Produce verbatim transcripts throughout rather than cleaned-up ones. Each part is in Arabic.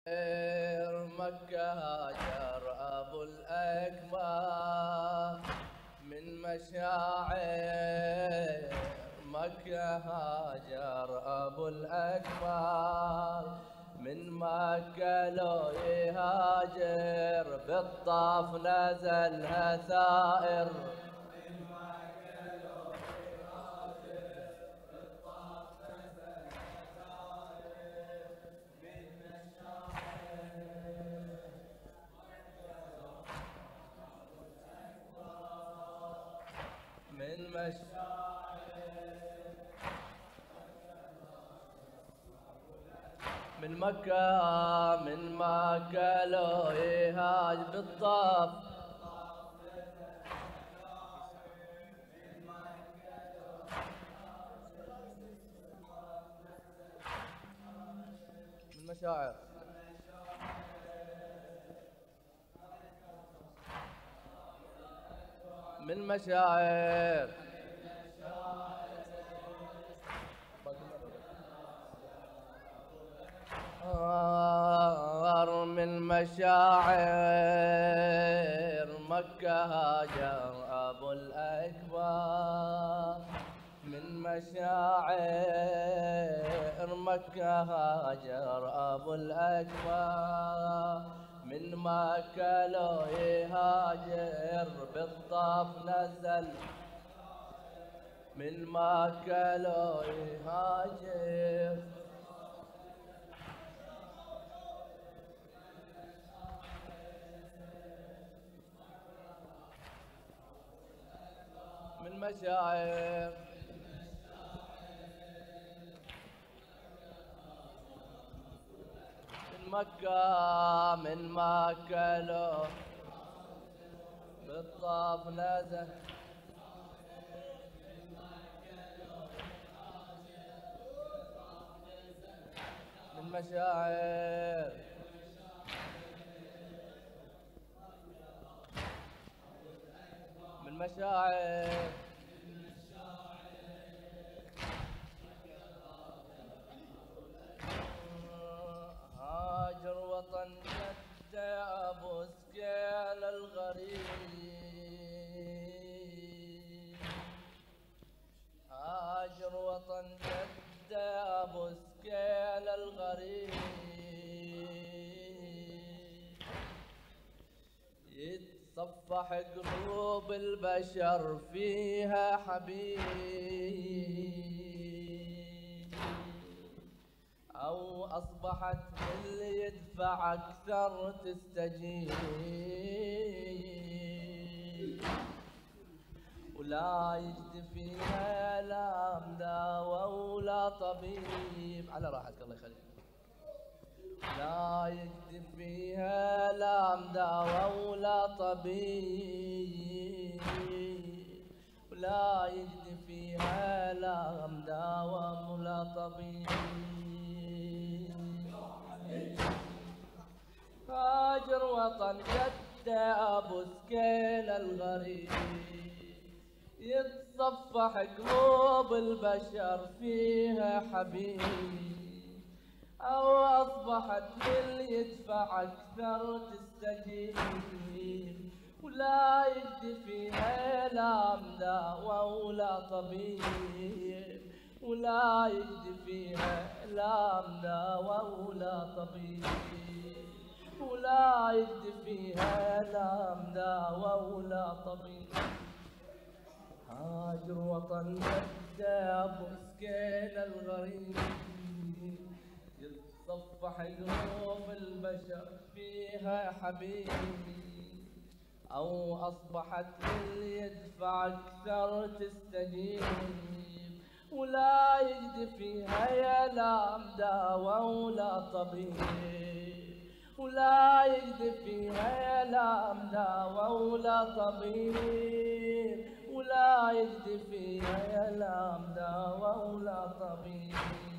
مكة هاجر أبو الأكبر من مشاعر مكة هاجر أبو الأكبر من مكة لو يهاجر بالطاف نزلها ثائر من مش من مكة من مكة لو يهاج بالطاف من مشاعر من مشاعر من مشاعر مكة هاجر أبو الأكبر من مشاعر مكة هاجر أبو الأكبر من مكة لو يهاجر بالطاف نزل من مكة لو يهاجر من مشاعر من مكة من مكة لو بالطاف نزل من مشاعر من مشاعر هاجر وطن جدة أبو سكيل الغريب هاجر وطن جدة أبو سكيل الغريب يتصفح قلوب البشر فيها حبيب أو أصبحت اللي يدفع أكثر تستجيب ولا يجد فيها لا مداوى ولا طبيب على راحتك الله يخليك لا يجد فيها لا مداوى ولا طبيب ولا يجد فيها لا مداوى ولا طبيب هاجر وطن جدة أبو سكيل الغريب يتصفح قلوب البشر فيها حبيب أو أصبحت للي يدفع أكثر تستجيب ولا يجد فيها لا مداوى ولا طبيب ولا يجد فيها لا مداوى ولا طبيب ولا يجد فيها لا مداوى ولا طبيب هاجر وطن جدة أبو سكيل الغريب يتصفح قلوب البشر فيها حبيب أو أصبحت اللي يدفع أكثر تستجيب ولا يجد فيها يا لا مداوى ولا طبيب ولا يجد فيها يا لا مداوى ولا طبيب ولا يجد فيها يا لا مداوى ولا طبيب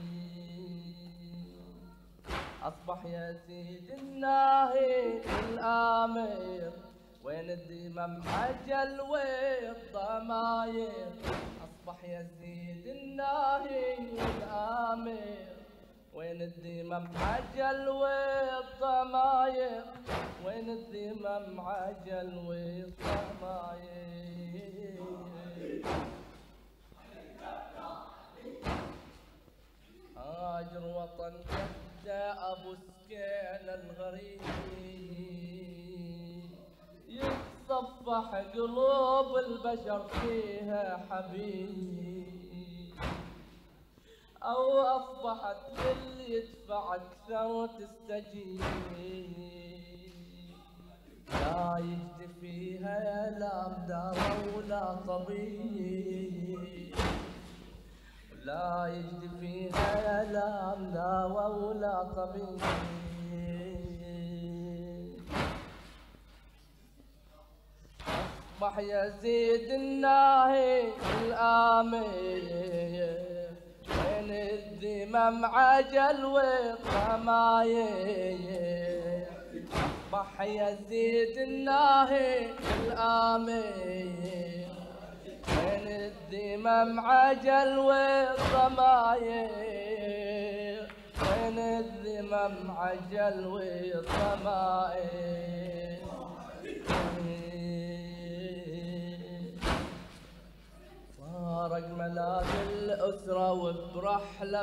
أصبح يا سيد الناهي الآمر وين الدمم عجل والضماير أصبح يا سيد الناهي الآمر وين الدمم عجل والضماير الذمم عجل والضمايل. هاجر وطن جدة أبو سكين الغريب، يتصفح قلوب البشر فيها حبيب، أو أصبحت للي يدفع أكثر تستجيب. لا يجدي فيها لا مداوى ولا طبيب، لا يجدي فيها لا مداوى ولا طبيب. أصبح يزيد الناهي الآمين، بين الذمم عجل والضمايل. أصبح يزيد الناهي الآمين، بين الذمم عجل والضمايل. بين الذمم عجل والضمايل. فارق ملاذ الأسرة وبرحلة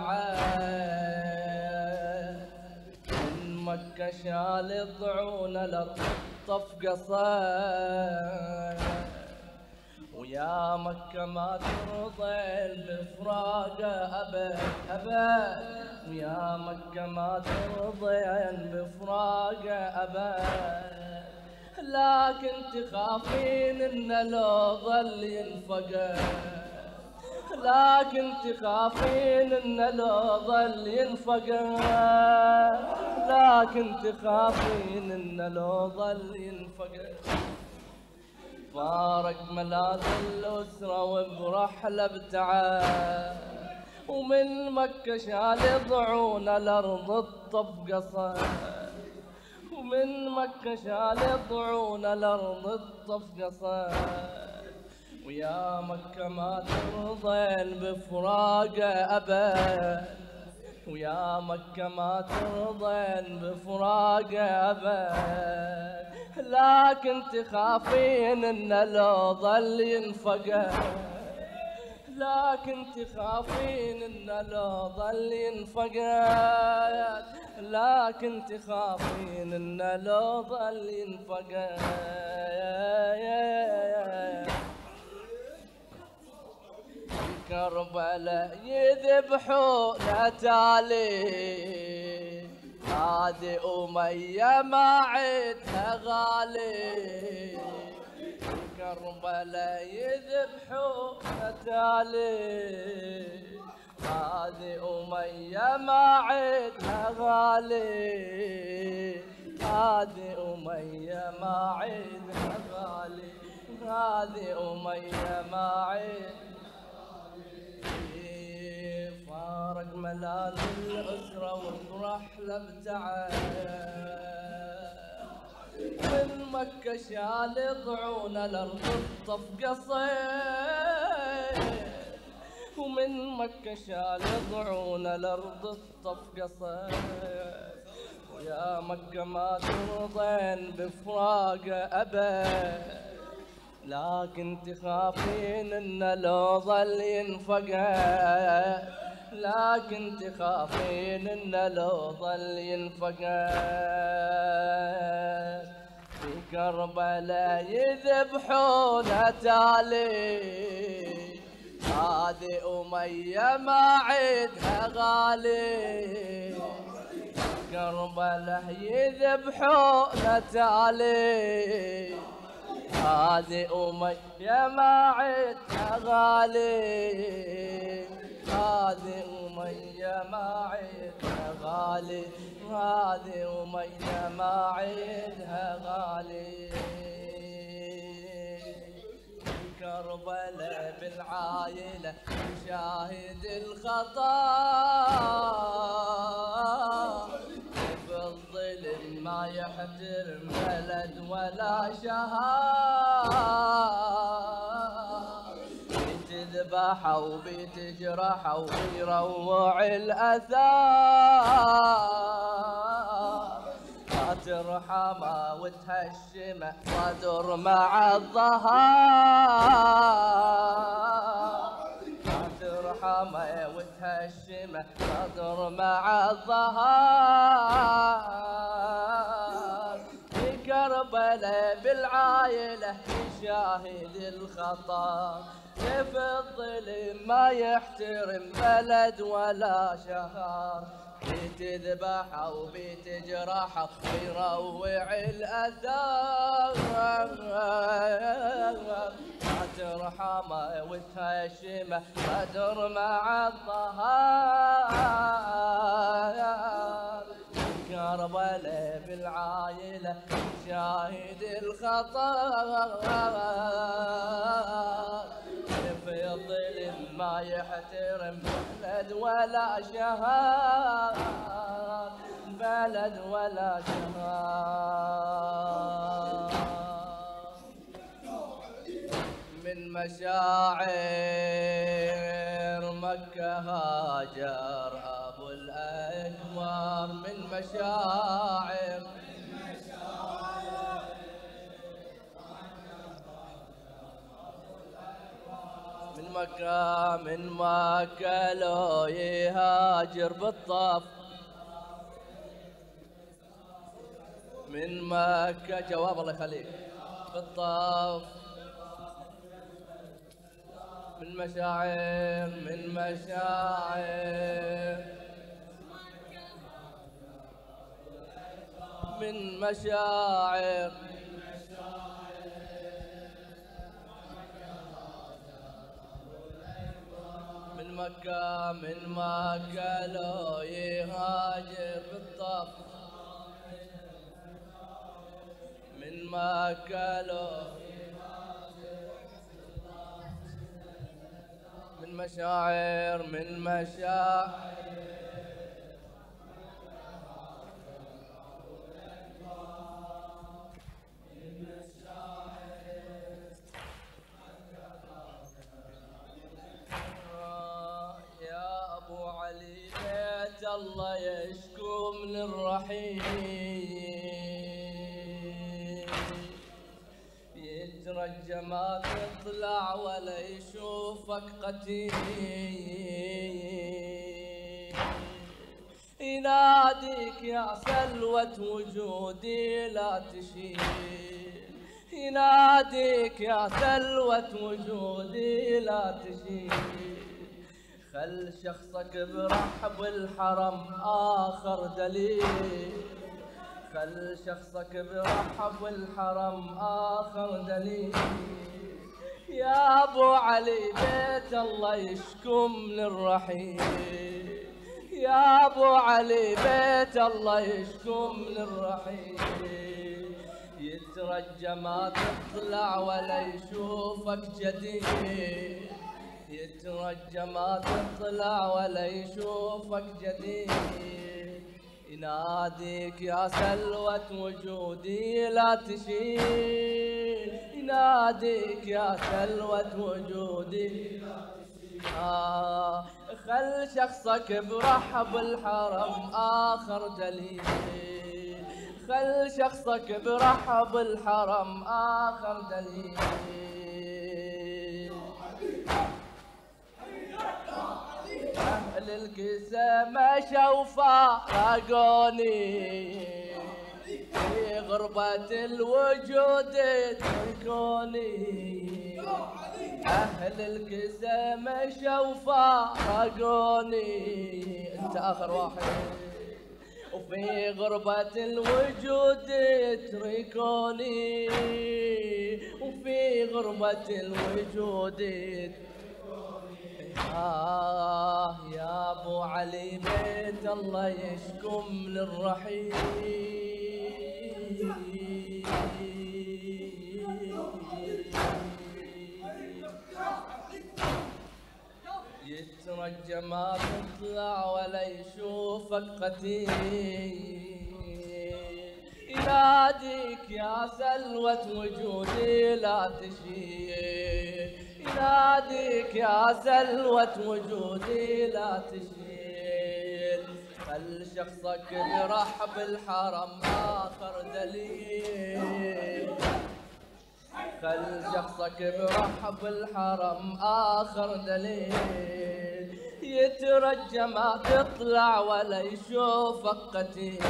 ابتعاد، من مكة شال ضعون للطف قصاد. ويا مكة ما ترضين بفراقه أبد أبد، ويا مكة ما ترضين بفراقه أبد. لكن تخافين إنه لو ظل ينفقد، لكن تخافين إنه لو ظل ينفقد، لكن تخافين إنه لو ظل ينفقد. فارق ملاذ الأسرة وبرحلة ابتعاد، ومن مكة شال ضعون الأرض الطف قصد. ومن مكة شال ضعون الأرض الطف قصد. ويا مكة ما ترضين بفراقه أبد، ويا مكة ما ترضين بفراقه أبد. لكن تخافين إنه لو ظل ينفقد، لكن تخافين إنه لو ظل ينفقد، لكن تخافين إنه لو ظل ينفقد. كربلاء يذبحون تالي، هذه أمية ما عدها غالي. كربلاء يذبحون تالي، هذه أمية ما عدها غالي. هذه أمية ما عدها غالي، هذه أمية ما عدها. فارق ملاذ الأسرة والرحلة ابتعاد، من مكة شال ضعون الأرض الطف قصيد. ومن مكة شال ضعون الأرض الطف قصيد. ويا مكة ما ترضين بفراقه أبد، لكن تخافين إنه لو ظل ينفقد، لكن تخافين إنه لو ظل ينفقد. في كربلاء يذبحون تالي، هذه أمية ما عدها غالي. كربلاء يذبحون تالي، هذه أمية ما عدها غالي. هذه أمية ما عدها غالي، هذه أمية ما عدها غالي. كربلاء بالعايلة شاهد الخطا، بالظلم ما يحترم بلد ولا شهاد. بيتذبح وبيتجرح وبيروع الأثار، لا ما ترحمه وتهشمه صدر مع الظهر، ما ترحمه وتهشمه صدر مع الظهر، في كربلاء بالعايلة يشاهد الخطر، كيف الظلم ما يحترم بلد ولا شهر، بتذبحه وبتجرحه ويروع الأثار، ما ترحمه وتهشمه صدر مع الظهر، كربلاء بالعايلة شاهد الخطر، كيف الظلم ما يحترم بلد ولا شهر، بلد ولا شهر، من مشاعر مكة هاجر أبو الأكبر، من مشاعر من مكة من مكة لو يهاجر بالطف، من مكة جواب الله يخليك بالطف، من مشاعر من مشاعر من مشاعر من مكة من مكة لو يهاجر بالطف، من مكة لو من مشاعر من مشاعر يا أبو علي بيت الله يشكو من الرحيم، يترجى ما تطلع ولا يشوفك قتيل، يناديك يا سلوة وجودي لا تشيل، يناديك يا سلوة وجودي لا تشيل، خل شخصك برحب الحرم آخر دليل، خل شخصك برحب الحرم آخر دليل، يا أبو علي بيت الله يشكو من الرحيل، يا أبو علي بيت الله يشكو من الرحيل، يترجى ما تطلع ولا يشوفك جديد، يترجى ما تطلع ولا يشوفك جديد، يناديك يا سلوة وجودي لا تشيل، يناديك يا سلوة وجودي لا تشيل، آه خل شخصك برحب الحرم آخر دليل، خل شخصك برحب الحرم آخر دليل، أهل الكسا مشوا فارقوني، في غربة الوجود تركوني، أهل الكسا مشوا فارقوني، أنت آخر واحد، وفي غربة الوجود تركوني، وفي غربة الوجود آه يا أبو علي بيت الله يشكو من الرحيل، يترجى ما تطلع ولا يشوفك قتيل، يناديك يا سلوة وجودي لا تشيل، يناديك يا سلوة وجودي لا تشيل، خل شخصك برحب الحرم آخر دليل، خل شخصك برحب الحرم آخر دليل، يترجى ما تطلع ولا يشوفك قتيل،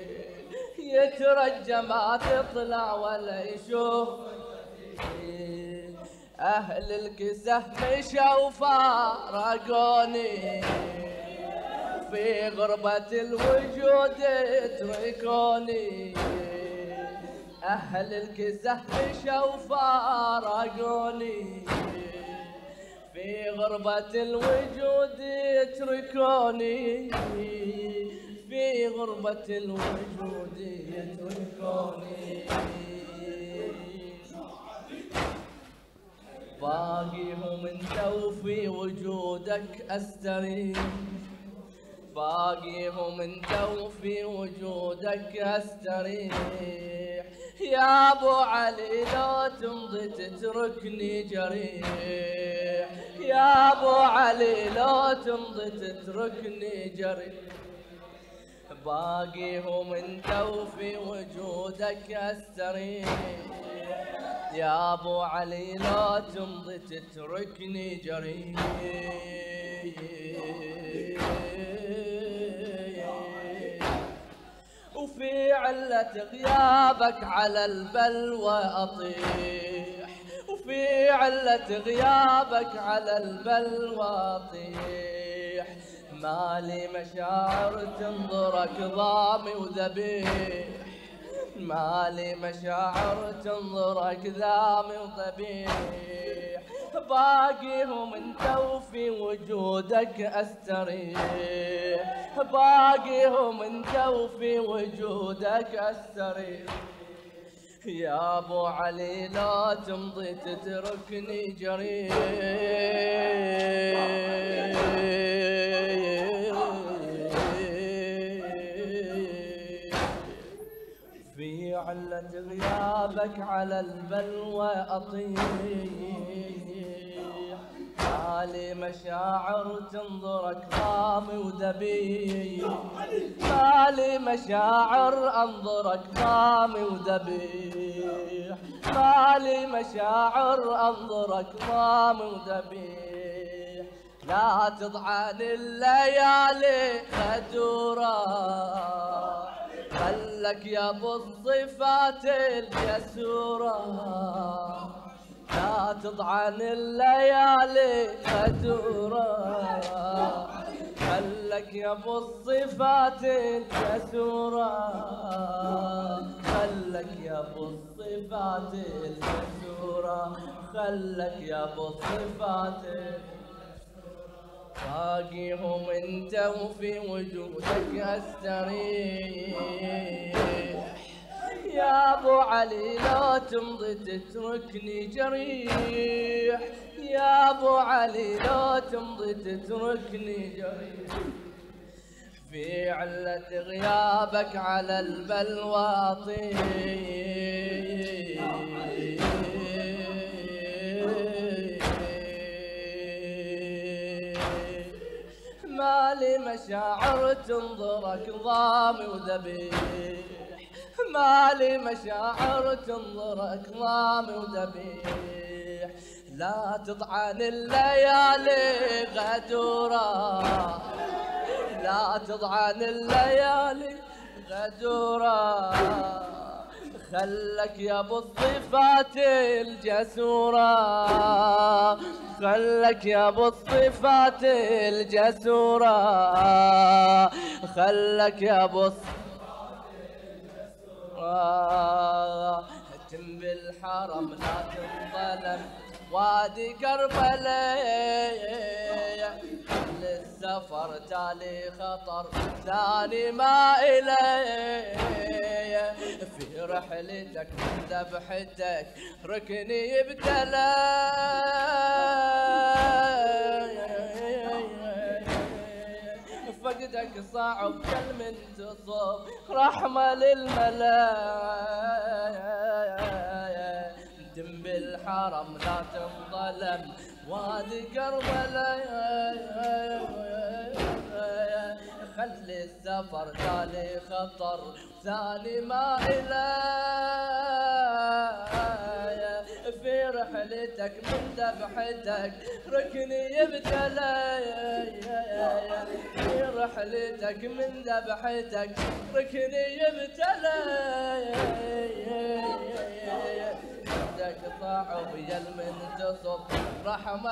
يترجى ما تطلع ولا يشوفك قتيل. أهل الكسه مشوا فارقوني، في غربة الوجود اتركوني، أهل الكسه مشوا فارقوني، في غربة الوجود اتركوني، في غربة الوجود اتركوني. باقيهم انت وفي وجودك استريح، باقيهم انت وفي وجودك استريح، يا ابو علي لو تمضي تتركني جريح، يا ابو علي لو تمضي تتركني جريح، باقيهم انت وفي وجودك استريح، يا ابو علي لو تمضي تتركني جريح. وفي علة غيابك على البلوى أطيح، وفي علة غيابك على البلوى أطيح، مالي مشاعر تنظرك ضامي وذبيح، مالي مشاعر تنظرك ذامي وذبيح، باقيهم انت وفي وجودك استريح، باقيهم انت وفي وجودك استريح، يا ابو علي لا تمضي تتركني جريح. في علة غيابك على البلوى أطيح، مالي مشاعر تنظرك ضامي وذبيح، مالي مشاعر انظرك ضامي وذبيح، مالي مشاعر انظرك ضامي وذبيح، لا تضعن الليالي خدورة، خلك يا ابو الصفات الجسورة، لا تضعن الليالي خدورة، خلك يا ابو الصفات الجسورة، خلك يا ابو الصفات الجسورة، خلك يا ابو الصفات. باقيهم انت وفي وجودك استريح، يا ابو علي لا تمضي تتركني جريح، يا ابو علي لا تمضي تتركني جريح، في علة غيابك على البلوى أطيح، مالي مشاعر تنظرك ضامي وذبيح، مالي مشاعر تنظرك ضامي وذبيح، لا تطعن الليالي غدورة، لا تطعن الليالي غدورة، خلك يا ابو الصفات الجسورة، خلك يا ابو الصفات الجسورة، خلك يا ابو الصفات الجسورة، هتم بالحرم لا تنظلم وادي كربلاء، للسفر تالي خطر ثاني ما إليه، في رحلتك من ذبحتك ركني يبتلى، فقدك صعب كل من تصب رحمة للملا، دم بالحرم لا تنظلم وادي كربلاء، للسفر تالي خطر ثاني ما إلي في رحلتك من ذبحتك ركني يبتلى في رحلتك من ذبحتك ركني يبتلى عندك صعب يا المنتصب رحمة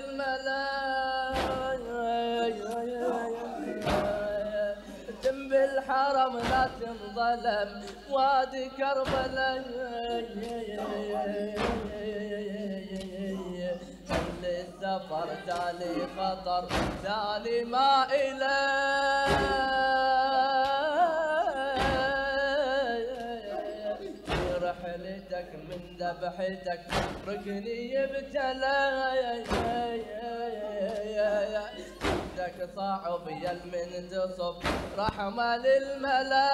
للملايين تم بالحرم لا تنظلم وادي كربلاء للسفر تالي خطر تالي ما إلي رحلتك من ذبحتك ركني يبتلى عندك صعب يا المنتصب رحمة للملا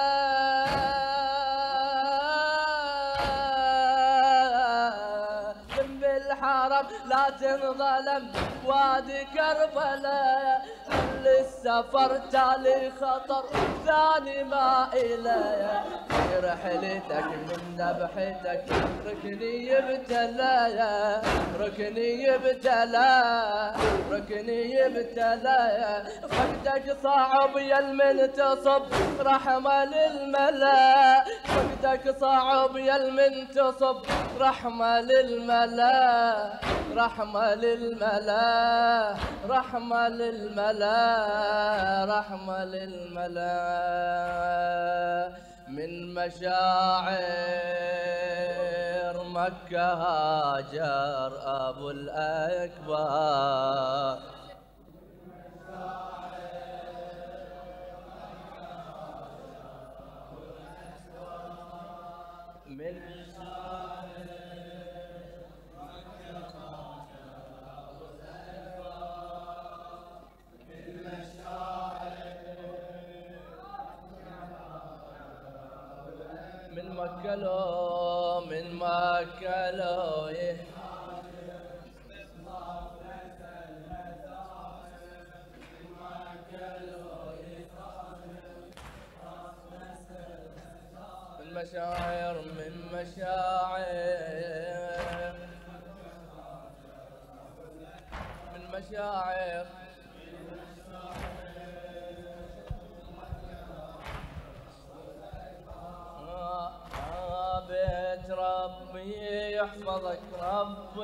جنب الحرم لا تنظلم وادي كربلاء للسفر تالي خطر ثاني ما إلي رحلتك من ذبحتك ركني يبتلى ركني يبتلى ركني يبتلى فقدك صعب يا المنتصب رحمة للملا فقدك صعب يا المنتصب رحمة للملا رحمة للملا رحمة للملا رحمة للملا من مشاعر مكة هاجر أبو الأكبر من من مكة لو من مكة لو من مشاعر من مشاعر من مشاعر بيت ربي يحفظك رب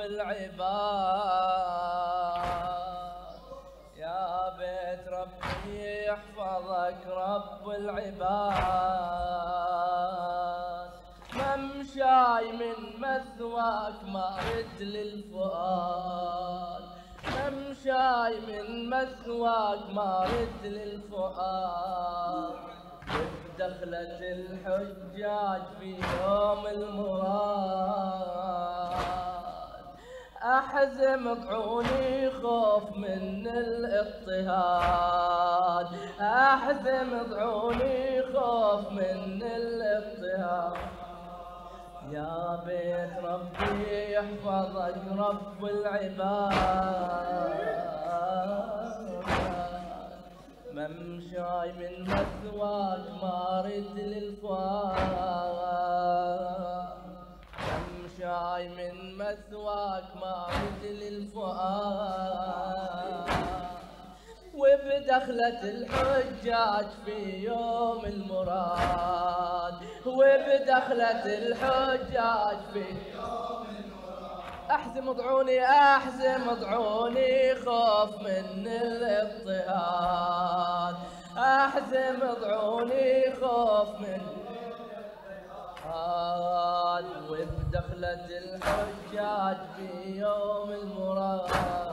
العباد يا بيت ربي يحفظك رب العباد ممشاي من مثواك ما رد للفؤاد ممشاي من مثواك ما رد للفؤاد دخلت الحجاج في يوم المراد أحزم طعوني خوف من الاضطهاد أحزم طعوني خوف من الاضطهاد يا بيت ربي يحفظك رب العباد ممشاي من مثواك مارد للفؤاد ممشاي من مثواك مارد للفؤاد وبدخلة الحجاج في يوم المراد وبدخلة الحجاج في يوم المراد احزم ضعوني احزم ضعوني خوف من الاضطهاد احزم ضعوني خوف من الاضطهاد وبدخلة الحجاج في يوم المراد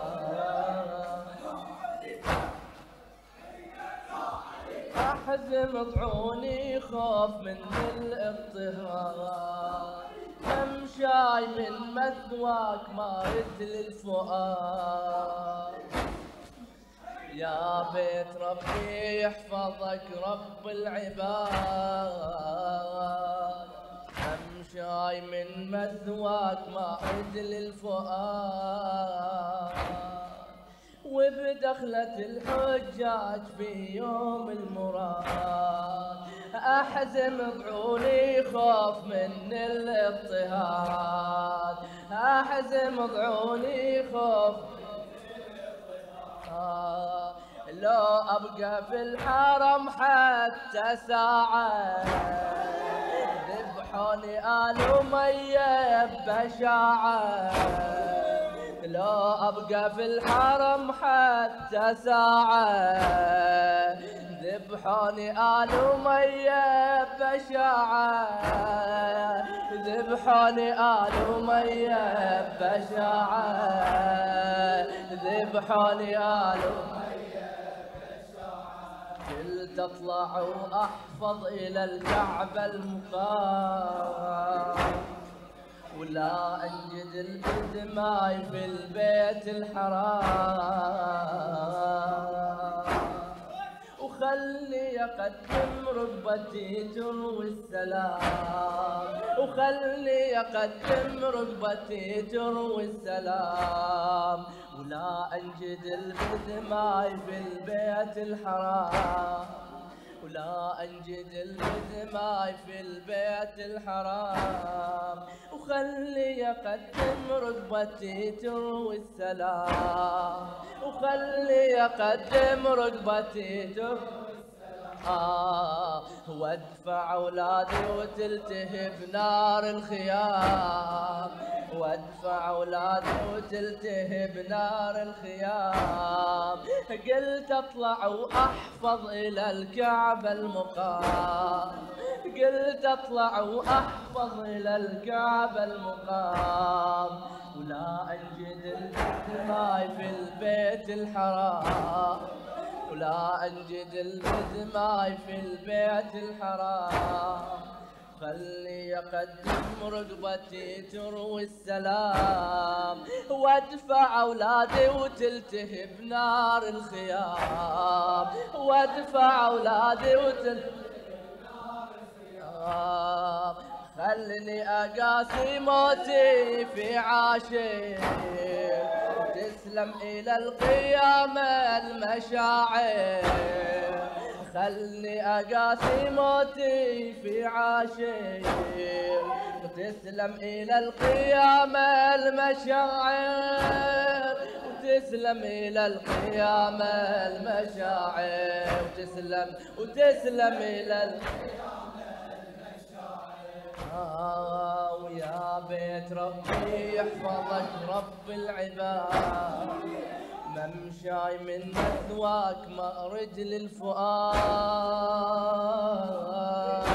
احزم ضعوني خوف من الاضطهاد ممشاي من مثواك مارد للفؤاد يا بيت ربي يحفظك رب العباد ممشاي من مثواك مارد للفؤاد وبدخلة الحجاج في يوم المراد أحزم ضعوني خوف من الاضطهاد، أحزم ضعوني خوف آه لو أبقى في الحرم حتى ساعة ذبحوني آل أمية بشاعة، لو أبقى في الحرم حتى ساعة ذبحوني آل أمية بشاعة، ذبحوني آل أمية بشاعة، ذبحوني آل أمية بشاعة. قلت أطلع وأحفظ إلى الكعبة المقام ولا أنجد بدماي في البيت الحرام، وخلي أقدم ركبتي تروي السلام، وخلي أقدم ركبتي تروي السلام، ولا أنجد بدماي في البيت الحرام، ولا أنجد بدماي في البيت الحرام، وخلي أقدم ركبتي تروي السلام، وخلي أقدم ركبتي تروي السلام. آه وادفع أولادي وتلتهب نار الخيام، وادفع أولادي وتلتهب نار الخيام، قلت أطلع وأحفظ إلى الكعبة المقام، قلت أطلع وأحفظ إلى الكعبة المقام، ولا أنجد الدماء في البيت الحرام، ولا أنجد الدماء في البيت الحرام، خلي أقدم ركبتي تروي السلام، وادفع أولادي وتلتهب نار الخيام، وادفع أولادي وتلتهب نار الخيام، خلني أقاسي موتي في عاشر تسلم إلى القيامة المشاعر، خلني أقاسي موتي في عاشر وتسلم إلى القيامة المشاعر، وتسلم إلى القيامة المشاعر، وتسلم وتسلم إلى القيامة المشاعر. آه ويا بيت ربي يحفظك رب العباد، ممشاي من مثواك مأرج للفؤاد،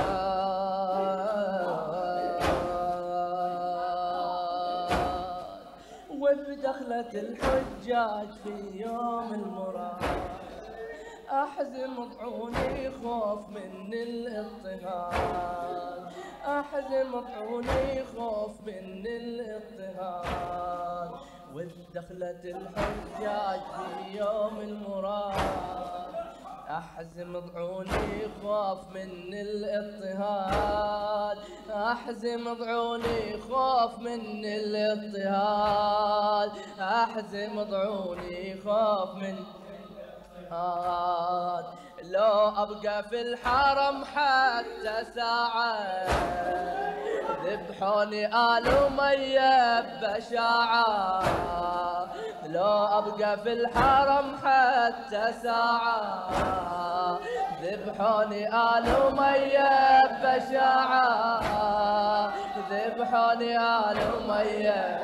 وبدخلة الحجاج في يوم المراد أحزم ضعوني خوف من الاضطهاد، أحزم ضعوني خوف من الاضطهاد، ودخلت الحجاج في يوم المراد أحزم ضعوني خوف من الاضطهاد، أحزم ضعوني خوف من الاضطهاد، أحزم ضعوني خوف من الاضطهاد، لو أبقى في الحرم حتى ساعة ذبحوني آل أمية بشاعة، لو أبقى في الحرم حتى ساعة ذبحوني آل أمية بشاعة، ذبحوني آل أمية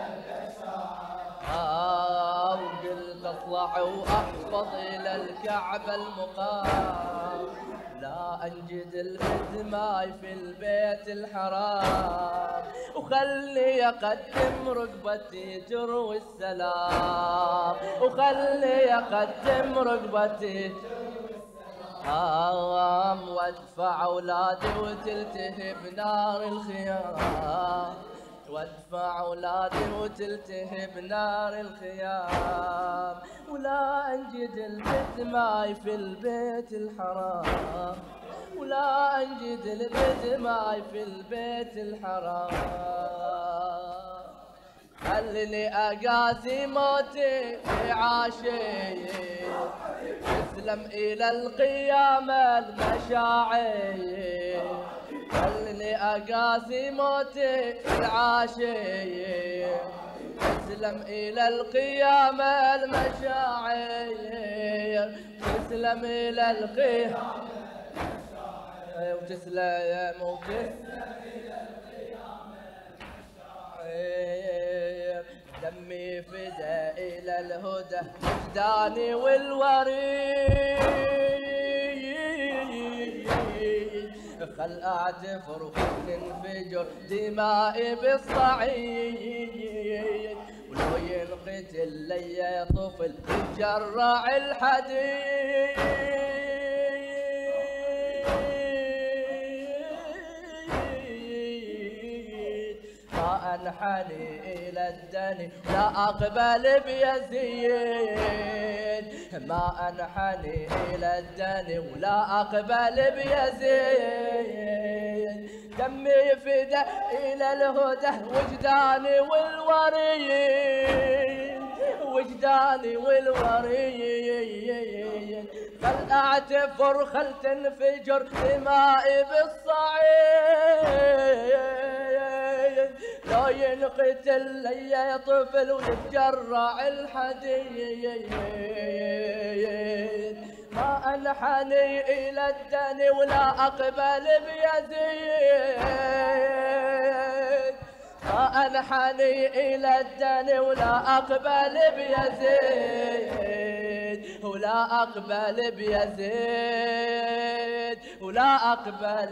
آه وقلت أطلع وأحفظ إلى الكعبة المقام، لا أنجد الدماء في البيت الحرام، وخلي أقدم ركبتي تروي السلام، وخلي أقدم ركبتي تروي السلام، وادفع أولادي وتلتهب نار الخيام، وادفع أولادي وتلتهب نار الخيام، ولا أنجد البدماي في البيت الحرام، ولا أنجد البدماي في البيت الحرام. خلني اقاسي موتي في عاشي، تسلم الى القيامة المشاعر، خلني اقاسي موتي في العاشي، تسلم الى القيامة المشاعر، تسلم الى القيامة وتسلم وتسلم دمي فدا إلى الهدى وجداني والوريد، خل أعتفر وخل انفجر دمائي بالصعيد، ولو ينقتل لي طفل يتجرع الحديد، انحني الى الدني لا اقبل بيزيد، ما انحني الى الدني ولا اقبل بيزيد، دمي فدا الى الهدى وجداني والوريد، وجداني والوريد، خل اعتفر خل تنفجر دمائي بالصعيد، لو ينقتل لي طفل ويتجرع الحديد، ما انحني الى الدني ولا اقبل بيزيد، ما انحني الى الدني ولا اقبل بيزيد، ولا اقبل بيزيد، ولا اقبل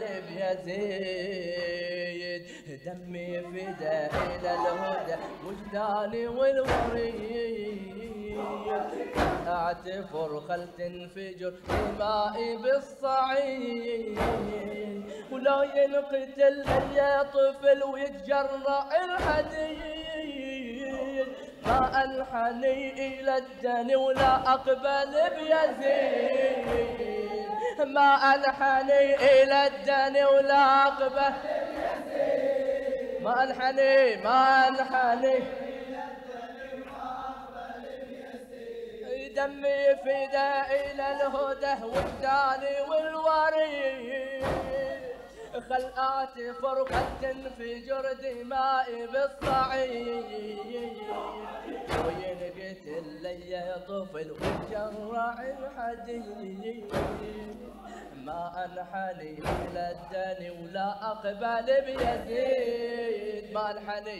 بيزيد، دمي فدا الى الهدى وجداني والوريد، اعتفر خل تنفجر دمائي بالصعيد، ولو ينقتل لي طفل ويتجرع الحديد، ما انحني الى الدني ولا اقبل بيزيد، ما انحني الى الدني ولا اقبل، ما انحني ما انحني دمي فدا الى الهدى وجداني والوريد، خل اعتفر خل تنفجر دمائي بالصعيد، وينقتل لي طفل ويتجرع الحديد، ما انحني الى الدني ولا اقبل بيزيد، ما انحني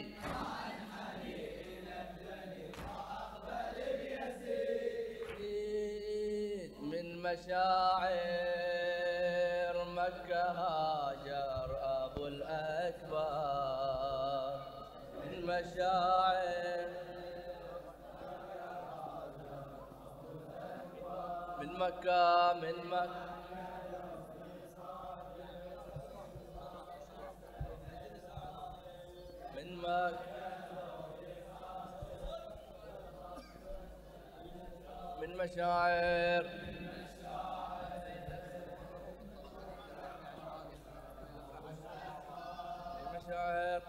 من مشاعر مكة هاجر أبو الأكبر، من مشاعر من مكة من مكة من مكة من مشاعر مشاعر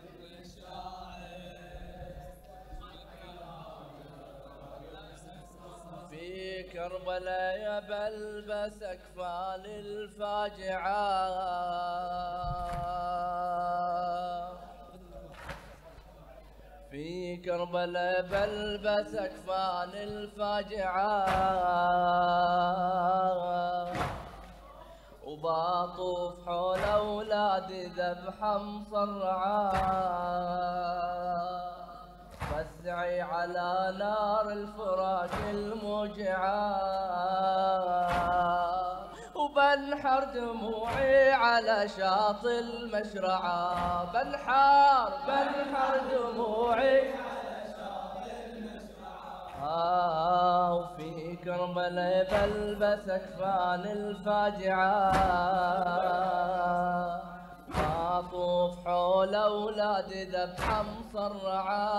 في كربلاء يبلبس أكفان الفاجعة، في كربلاء بلبس أكفان الفاجعة، وباطوف حول أولادي ذبحة مصرعة، فزعي على نار الفراق الموجعة، وبنحر دموعي على شاطئ المشرعة، بنحر بنحر دموعي على شاطئ المشرعة، آه وفي كربلاء بلبس أكفان الفاجعة، أطوف حول أولادي ذبحة مصرعة،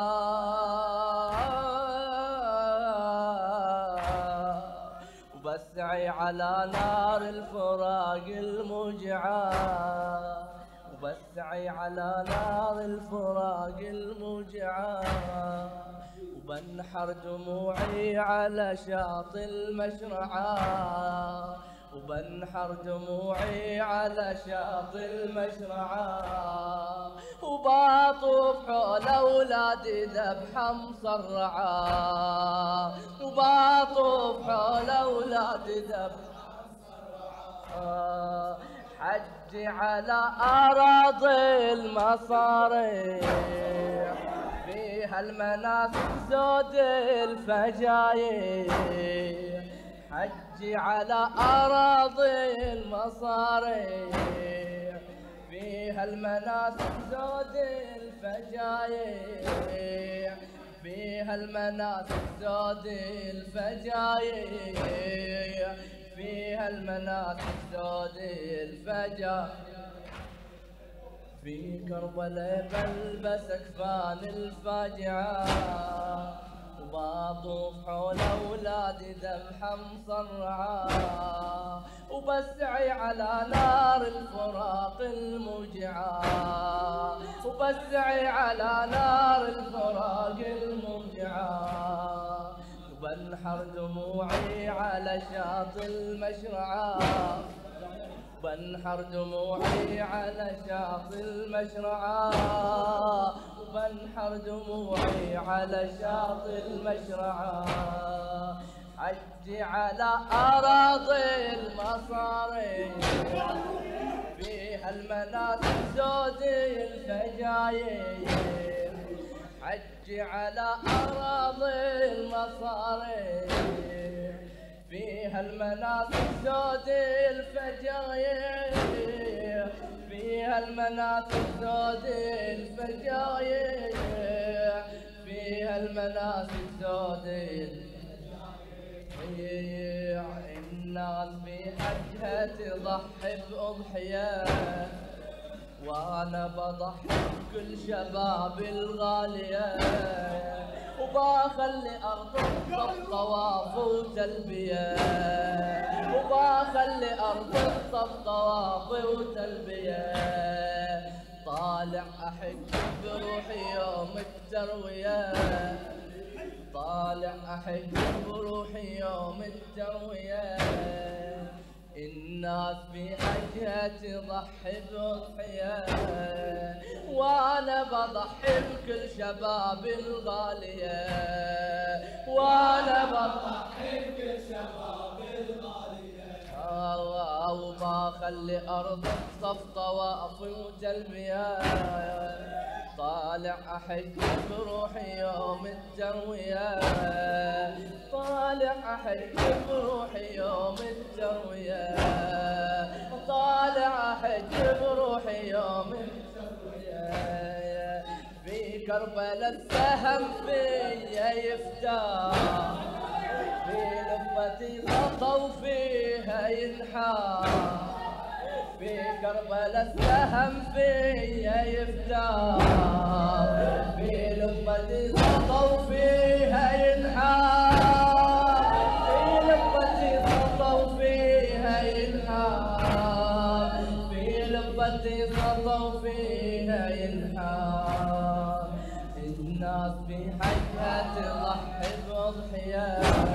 وبسعي على نار الفراق الموجعة، وبسعي على نار الفراق الموجعة، وبنحر دموعي على شاطئ المشرعة، وبنحر دموعي على شاطئ المشرعة، وبطوف حول أولادي ذبحة مصرعة، وبطوف حول أولادي ذبحة مصرعة. حجي على أراضي المصاريع، فيها المناسك زود الفجايع، حجي على أراضي المصاريع، فيها المناسك زود الفجايع، فيها المناسك زود الفجايع، فيها المناسك زود الفجايع. في كربلاء بلبس أكفان الفاجعة، وبطوف حول أولادي ذبحة مصرعة، وبسعي على نار الفراق الموجعة، وبسعي على نار الفراق الموجعة، وبنحر دموعي على شاطئ المشرعة، وبنحر دموعي على شاطئ المشرعة، وبنحر دموعي على شاطئ المشرعة. حجي على أراضي المصاريع، فيها المناسك زود الفجايع، حجي على أراضي المصاريع، فيها المناسك زود الفجايع، فيها المناسك زود الفجايع، فيها المناسك زود الفجايع. الناس بحجها تضحي بأضحية، وانا بضحي بكل شباب الغالية، وبخلي ارض الطواف وتلبية، وبخلي ارض الطواف وتلبية. طالع احج بروحي يوم التروية، طالع احج بروحي يوم التروية. الناس بحجها تضحي بأضحية، وانا بضحي بكل شباب الغالية، وانا بضحي بكل شباب الغالية. وبخلي ارض الصف طواف وتلبية، طالع احج بروحي يوم التروية، طالع احج بروحي يوم التروية، طالع احج بروحي يوم التروية. في كربلاء السهم فيا يفتح، في لبتي خطا وفيها ينحار، في كربلاء السهم فيا يفتح، في لبتي خطا وفيها ينحار، في لبتي خطا وفيها ينحار، في لبتي خطا وفيها ينحار. الناس بحجها تضحي بأضحية،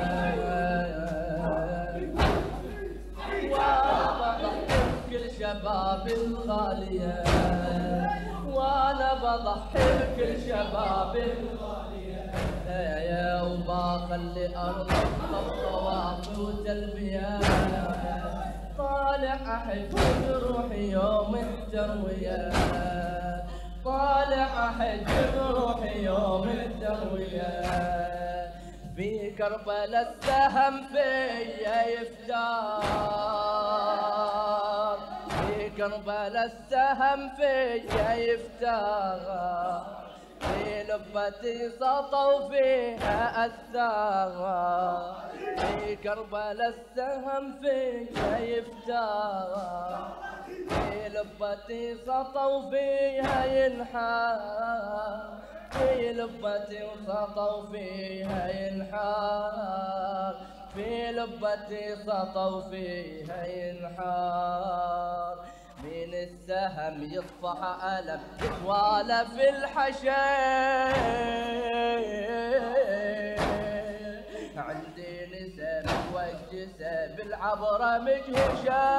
كل شباب الغالية، وانا بضحي بكل شباب الغالية. وبخلي ارض الطواف وتلبية، طالع احج بروحي يوم التروية، طالع احج بروحي يوم التروية. في كربلاء السهم فيا يفتار، في كربلاء السهم فيا يفتار، في لبتي سطوا فيها أثار، في كربلاء السهم فيا يفتار، في لبتي سطوا فيها ينحار، في لبتي سطوا فيها ينحار، في لبتي سطوا فيها ينحار. من السهم يطفح ألم يتوالى في الحشيش، عندي نساء متوجسة بالعبرة مجهشة،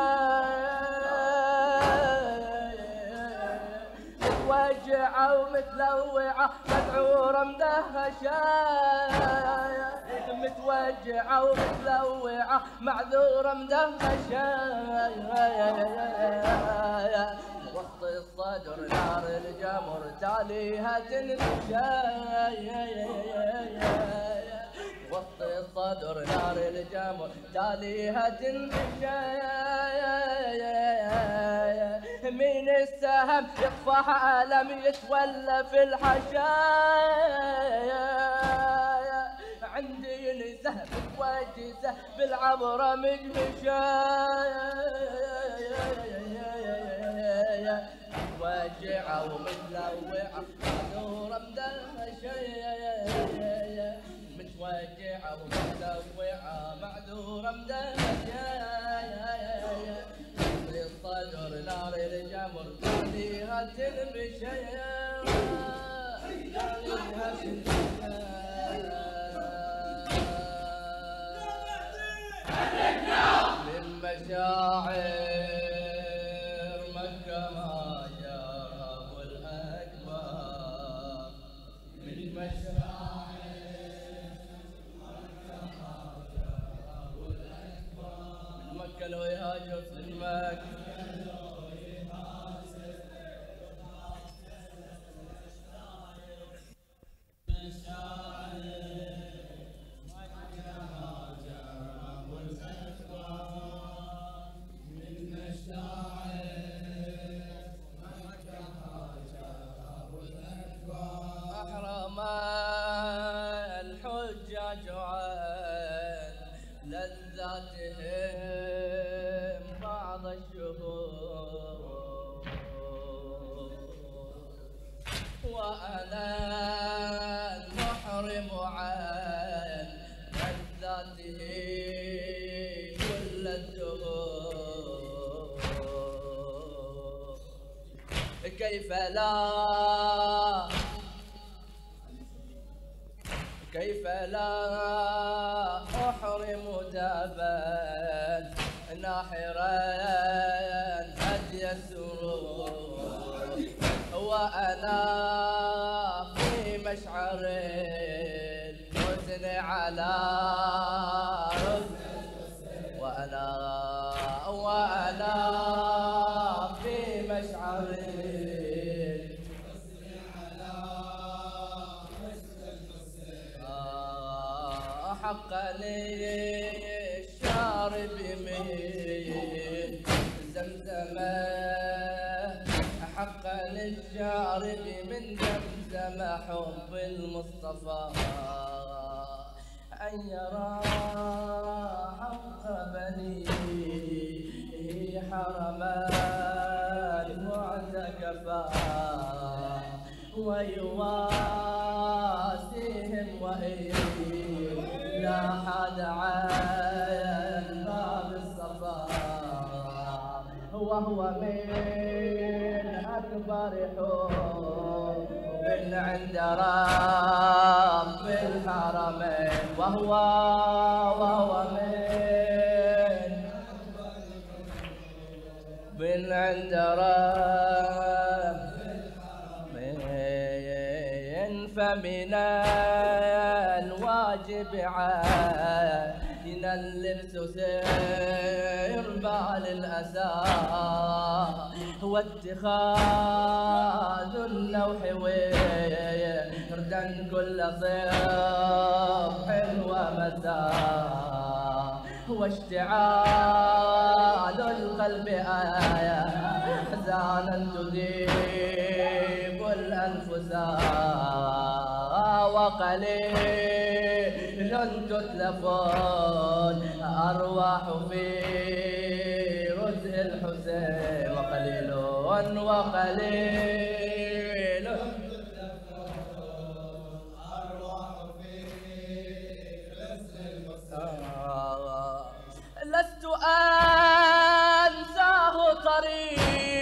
متوجعة ومتلوعة مذعورة مدهشة، متوجعة ومتلوعة معذورة مدهشة، وسط الصدر نار الجمر تاليها تنفشى، وسط الصدر نار الجمر تاليها تنفشى، من السهم يطفح ألم يتولى في الحشايا، عندي نسه متوجسة بالعبرة مجهشة، متوجعة ومتلوعة معذورة مدهشة، متوجعة ومتلوعة معذورة مدهشة، الصدر نار الجمر تاليها تنبشى، تاليها تنبشى، من مشاعر مكة ما جرى أبو الأكبر، من مشاعر مكة ما جرى أبو الأكبر، من مكة لو يهاجر في مكة الحجاج عن لذاتهم بعض الشهور، وأنا المحرم عن لذاته كل الدهور، كيف لا كيف لا أحرم دابا ناحرا هدي السرور، وأنا في مشعر الحزن على وأنا وأنا في مشعر حقا للشارب من زمزم، حقا للشارب من زمزم حب المصطفى، أن يرى حق بنيه حرما معتكفا، ويواسيهم وإن لاحد عن باب الصفا، وهو من أكبر حب عند رب الحرمين، وهو وهو من من عند رب الحرمين، فمن الواجب علينا اللبس سربال الأسى، واتخاذ اللوح وردا كل صبح ومساء، واشتعال القلب آية أحزانا تذيب الأنفس، وقليل تتلف الأرواح في رزء الحسين، وقليل وقليل تتلف الأرواح في رزء الحسين، لست أنساه طريق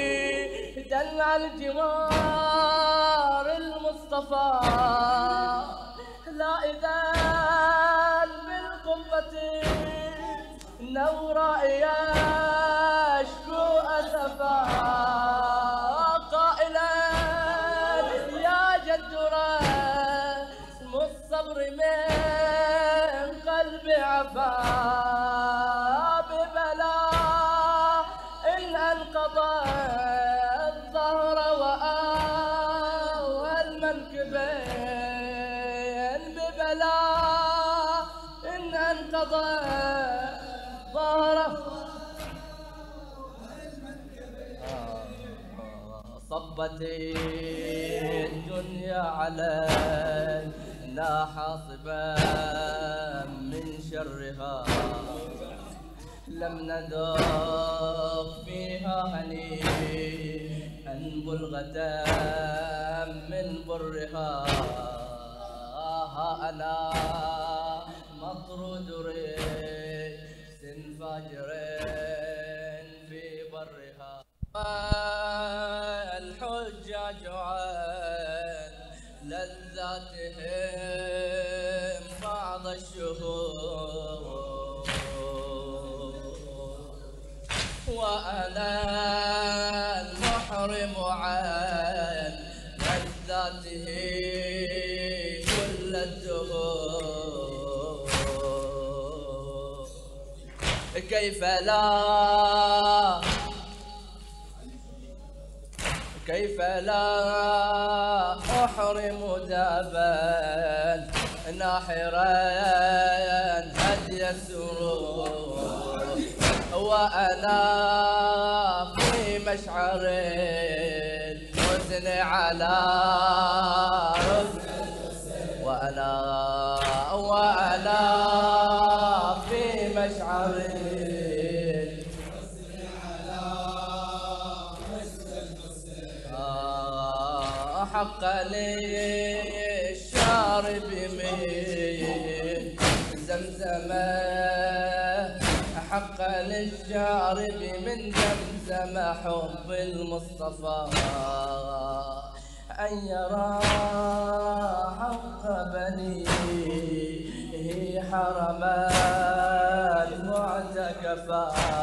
المصطفى لا إذا بالقبة نورا يشكو أسفا قائلا يا جد رسم الصبر من قلب عفا ببلاء إن انقضى الظهر وآوى المنكبين ببلاء إن انقضى ظهره صبت الدنيا علينا حاصبا من شرها لم نذق فيها هنيئا بلغة من برها ها أنا مطرود ريس فاجر في برها الحجاج عن لذاتهم بعض الشهور وأنا المحرم عن لذاته كل الدهور كيف لا كيف لا أحرم دابا ناحرا هدي السرور وأنا في مشعر الحزن على رزق وأنا وأنا في مشعر حق للشارب من زمزم حق للشارب من زمزم حب المصطفى أن يرى حق بنيه حرما معتكفا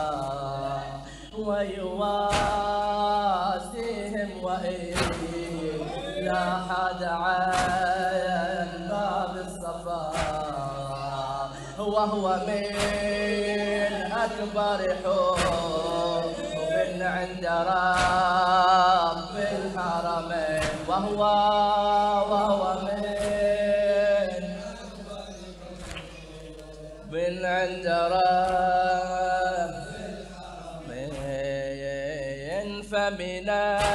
ويواسيهم وإن لاحد عن باب الصفا وهو من أكبر حب عند رب الحرمين وهو وهو من من عند رب الحرمين فمن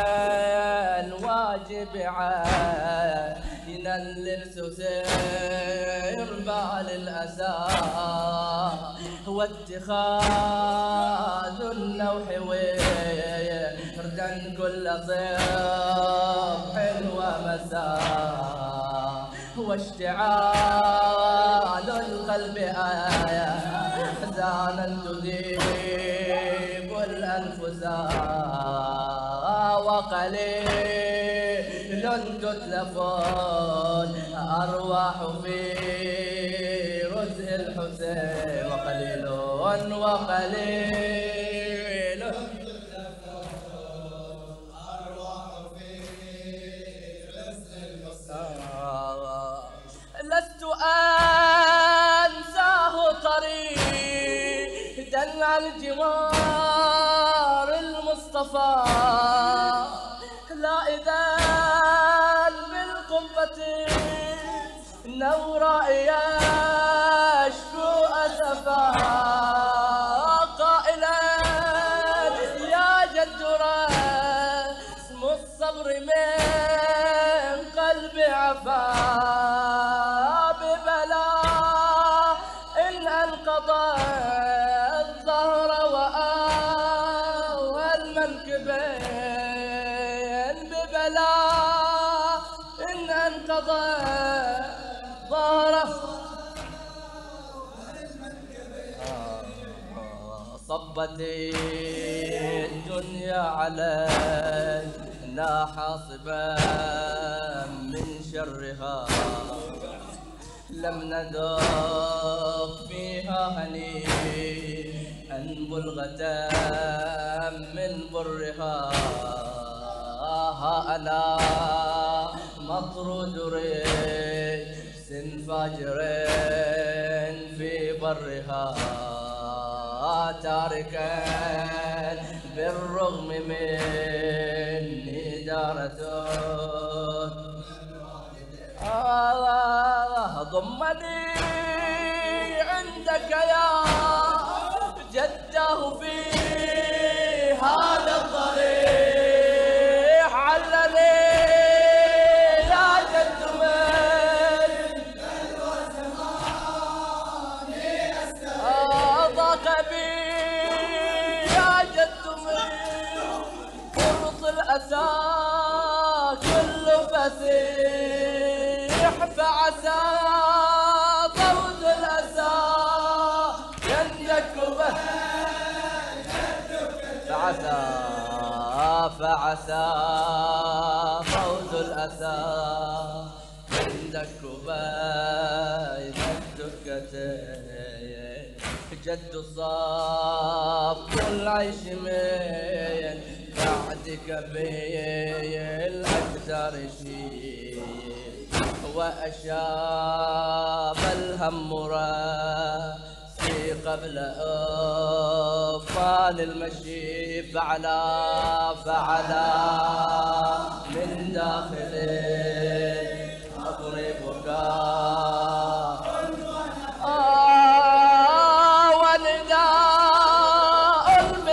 الواجب عينا للسسير بال الأسى واتخاذ اللوح وردا كل صبح ومساء واشتعال القلب آية أحزانا تذيب الأنفس وقليل تتلف الأرواح في رزء الحسين وقليل وقليل تتلف الأرواح في رزء الحسين لست أنساه طريدا عن جوار المصطفى لا إذا بالقبة نورا يشكو أسفا قائلا يا جد رسم الصبر من قلب عفا ببلاء إن انقضى الظهر وآوى المنكبين ببلاء إن انقضى ظهره صبت الدنيا علينا لا حاصبا من شرها، لم نذق فيها هنيئا بلغة من برها. ها أنا مطرود ريس فاجر في برها، تاركا بالرغم مني دارة ضمني عندك يا جده في هذا الضريح، علني يا جد من ضاق بي يا جد من فرط الأسى كل فسيح، فعسى فوز الأسى يندك به، فعسى فعسى فوز الأسى يندك بين الدكتين. جد صاف العيش من بعدك بالأكثر شيء، وأشاب الهم راسي قبل أفان المشي، فعلا فعلا من داخل أضربك آه ونداء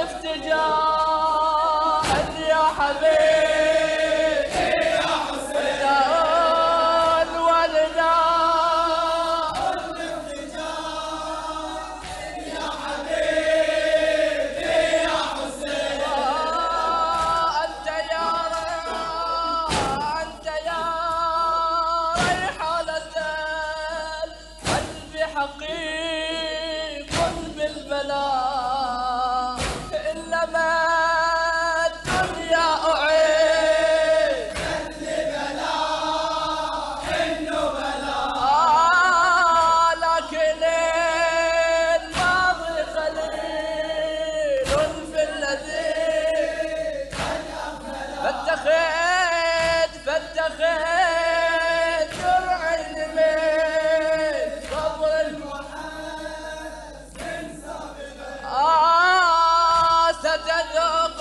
المفتجاء يا حبيبي يا حسين، ونداء المفتجاء يا حبيبي يا حسين. أنت يا أنت يا ريحانة القلب، حقيق بالبلاء، إنما الدنيا أعيدت لبلاء إنه بلاء، آه لكن الماضي قليل في الذي فاتخذ فاتخذ درعي من صبر المحسن سابقا، آه ستذوق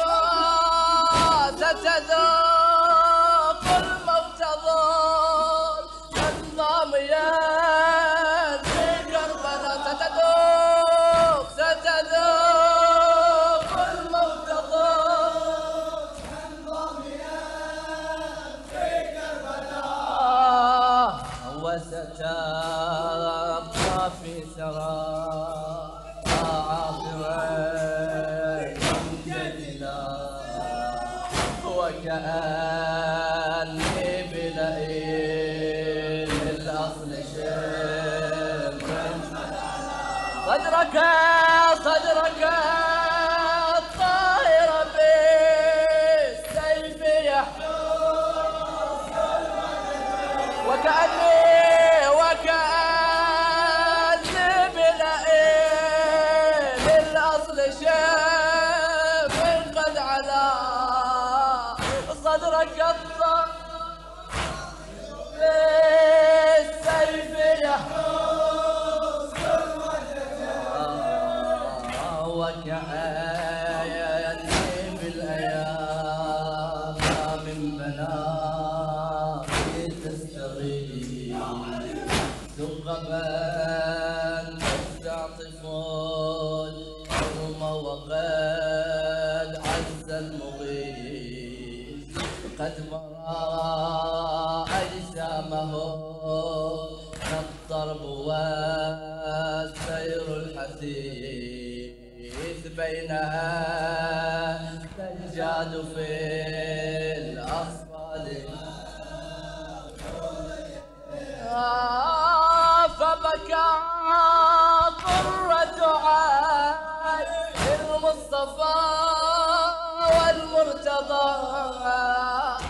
ستذوق الموت ظل الظاميا في كربلاء، ستذوق ستذوق الموت ظل الظاميا في كربلاء، وستبقى في سراء عاطرا جميلا، وكأني بلئيم الأصل شبرا، صدرك صدرك الطاهر بالسيف يحوز، وكأني وكأني بلئيم الأصل شبرا قد علا، صدرك الطاهر بالسيف يحوز، وكأني بالأيام من بناتي تستغيث، ثقبا تستعطفون يوم وقد عز المغيث، قد برا أجسامه الضرب والسير الحثيث، بينها تجاد في الأصفاد، آه فبكى قرة عين المصطفى والمرتضى،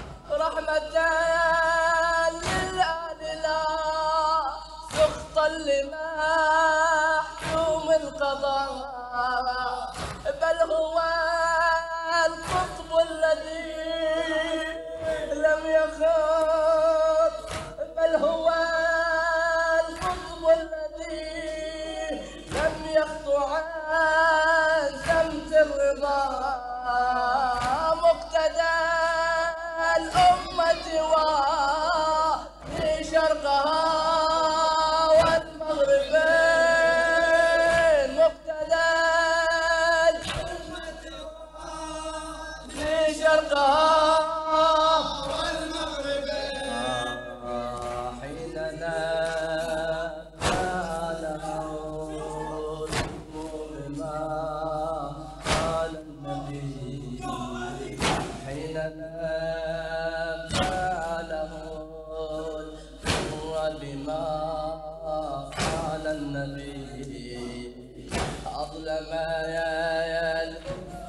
النبي أظلم يلف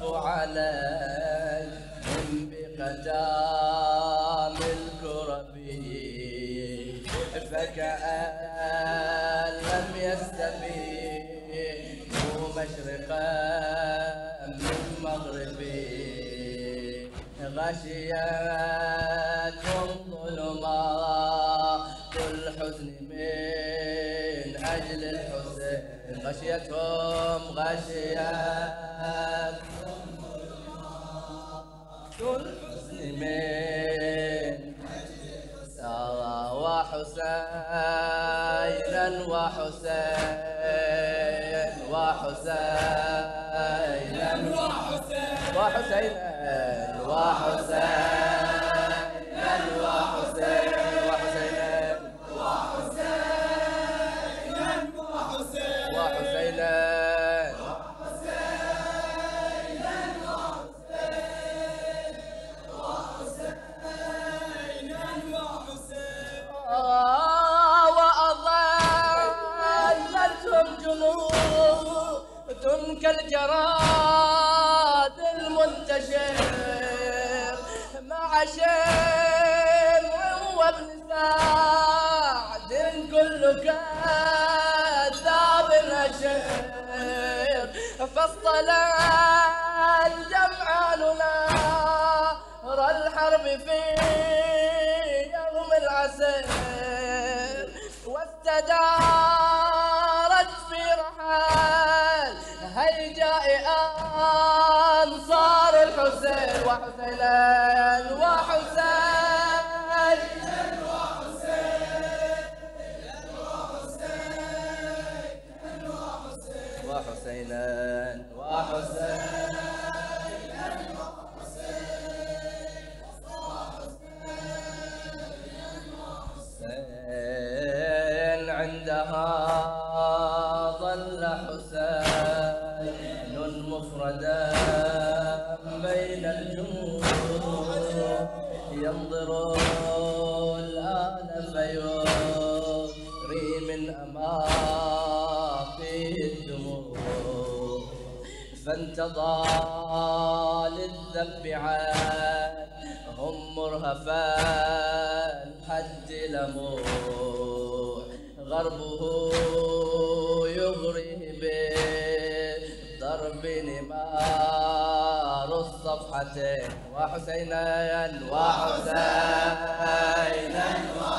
عليهم بختام الكرب فكأن لم يستبيح مشرقا من مغربي غشيتهم ظلمات الحزن من أجل الحسين غشيتهم غشيتهم ظلمات الحزن من سارى وحسينا وحسين وحسينا وحسينا وحسينا وحسينا وحسينا وحسينا وأظلتهم جنود كالجراد المنتشر مع شمع وابن سعد كل كذاب أشر فاصطلع الجمعان نار الحرب في يوم العسير واستدارت في رحال هيجاء أنصار الحسين وحسينا وحسين وحسينا وحسين عندها ظل حسين مفردا بين الجموع ينظر الآن فيري من أماقي الدموع فانتضى للذب عنهم مرهفا الحد لموع غربه يغري بالضرب نمار الصفحتين وحسينا وحسينا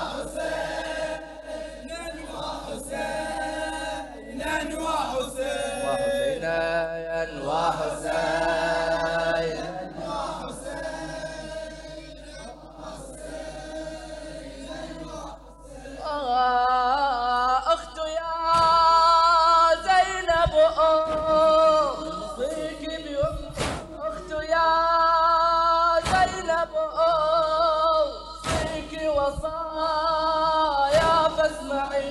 وحسينا وحسينا وحسينا أخت يا زينب أوصيك أخت يا زينب أوصيك وصايا فاسمعي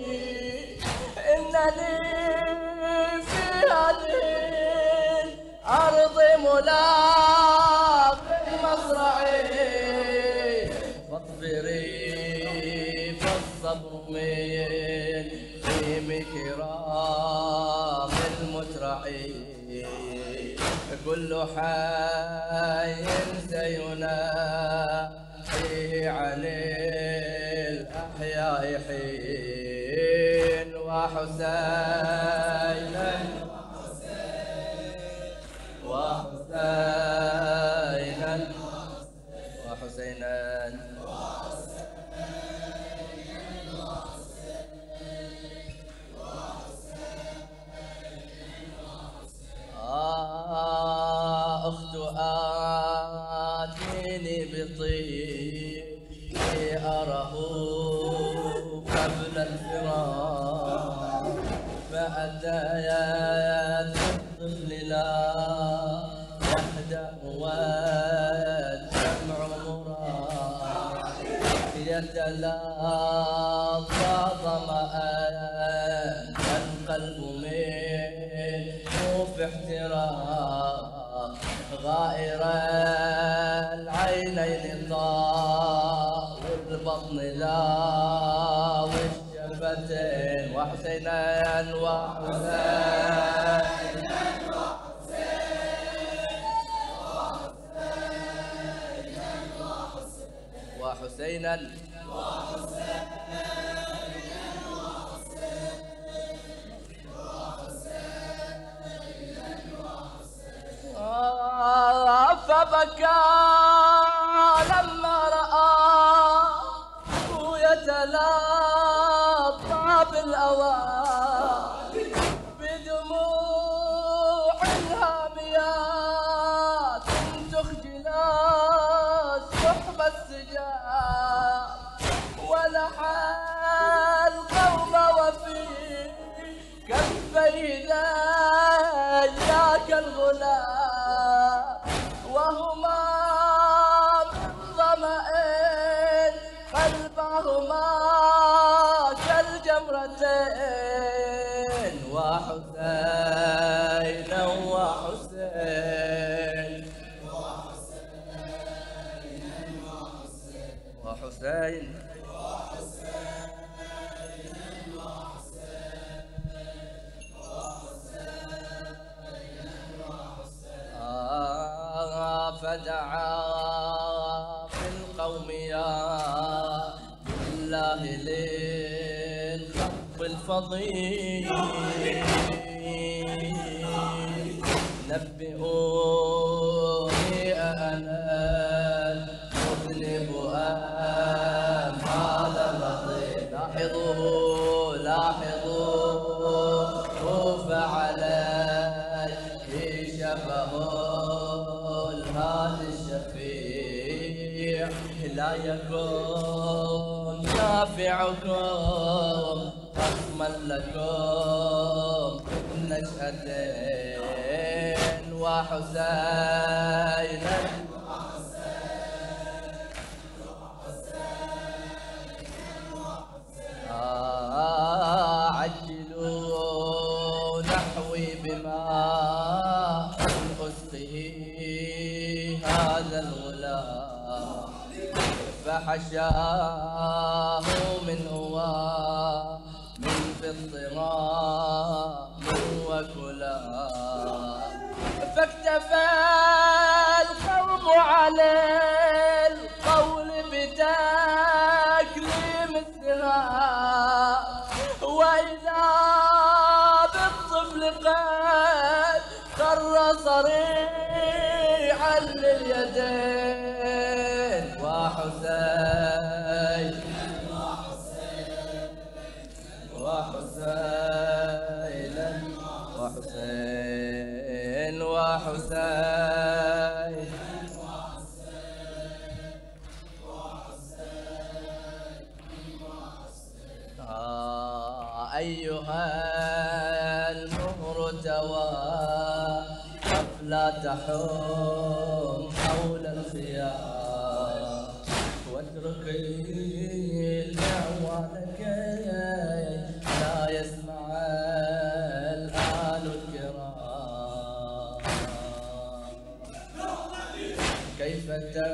إنني في هذه الأرض ملاق مصرعي فاصبري الصبر من خيم كرام المترعين كل حي سيناحي عن الأحياء حين وحسينا وحسينا وحسينا أخت آتيني بطيب أره قبل الفراق فأتيت الطفل لا يهدأ والدمع مراق يتلاقى ظمآن القلب منه في احتراق غائر العينين طاء والبطن لا والشفا اثنتين وحسينا وحسين وحسينا آه فبكى لما رأى يتلاطى بالأوان بدموع هاميات تخجل سحب السجاد ولحى القوم وفي كفيه ذاك الغلام وهما من ظمأ قلبهما كالجمرتين وحسين وحسين وحسين آه فدعا في القوم يا بالله للخط الفضيل نبئوني أنا المذنب أم هذا الرضيع لاحظوه لاحظوه فعليه شفه الهادي الشفيع لا يكون نافعكم خصما لكم نشأتين وحسينا آه عجلوا نحوي بما أسقه هذا الغلام فحشاه من هو من في الضرام وكلام فاكتفى القوم على القول بتكليم السهام وإذا بالطفل قد خر صريعا لليدين وحسين وحسين وحسين وحسين آه أيها المهر توى لا تحوم حول الخيام واتركي الأعوان كي لا يسمع الآل الكرام كيف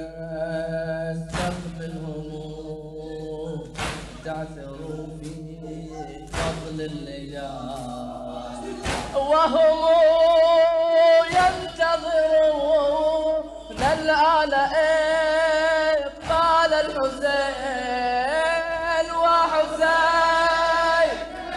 تستقبلهم تعثر في فضل اللجام وهم ينتظرون الآن إقبال الحسين وحسين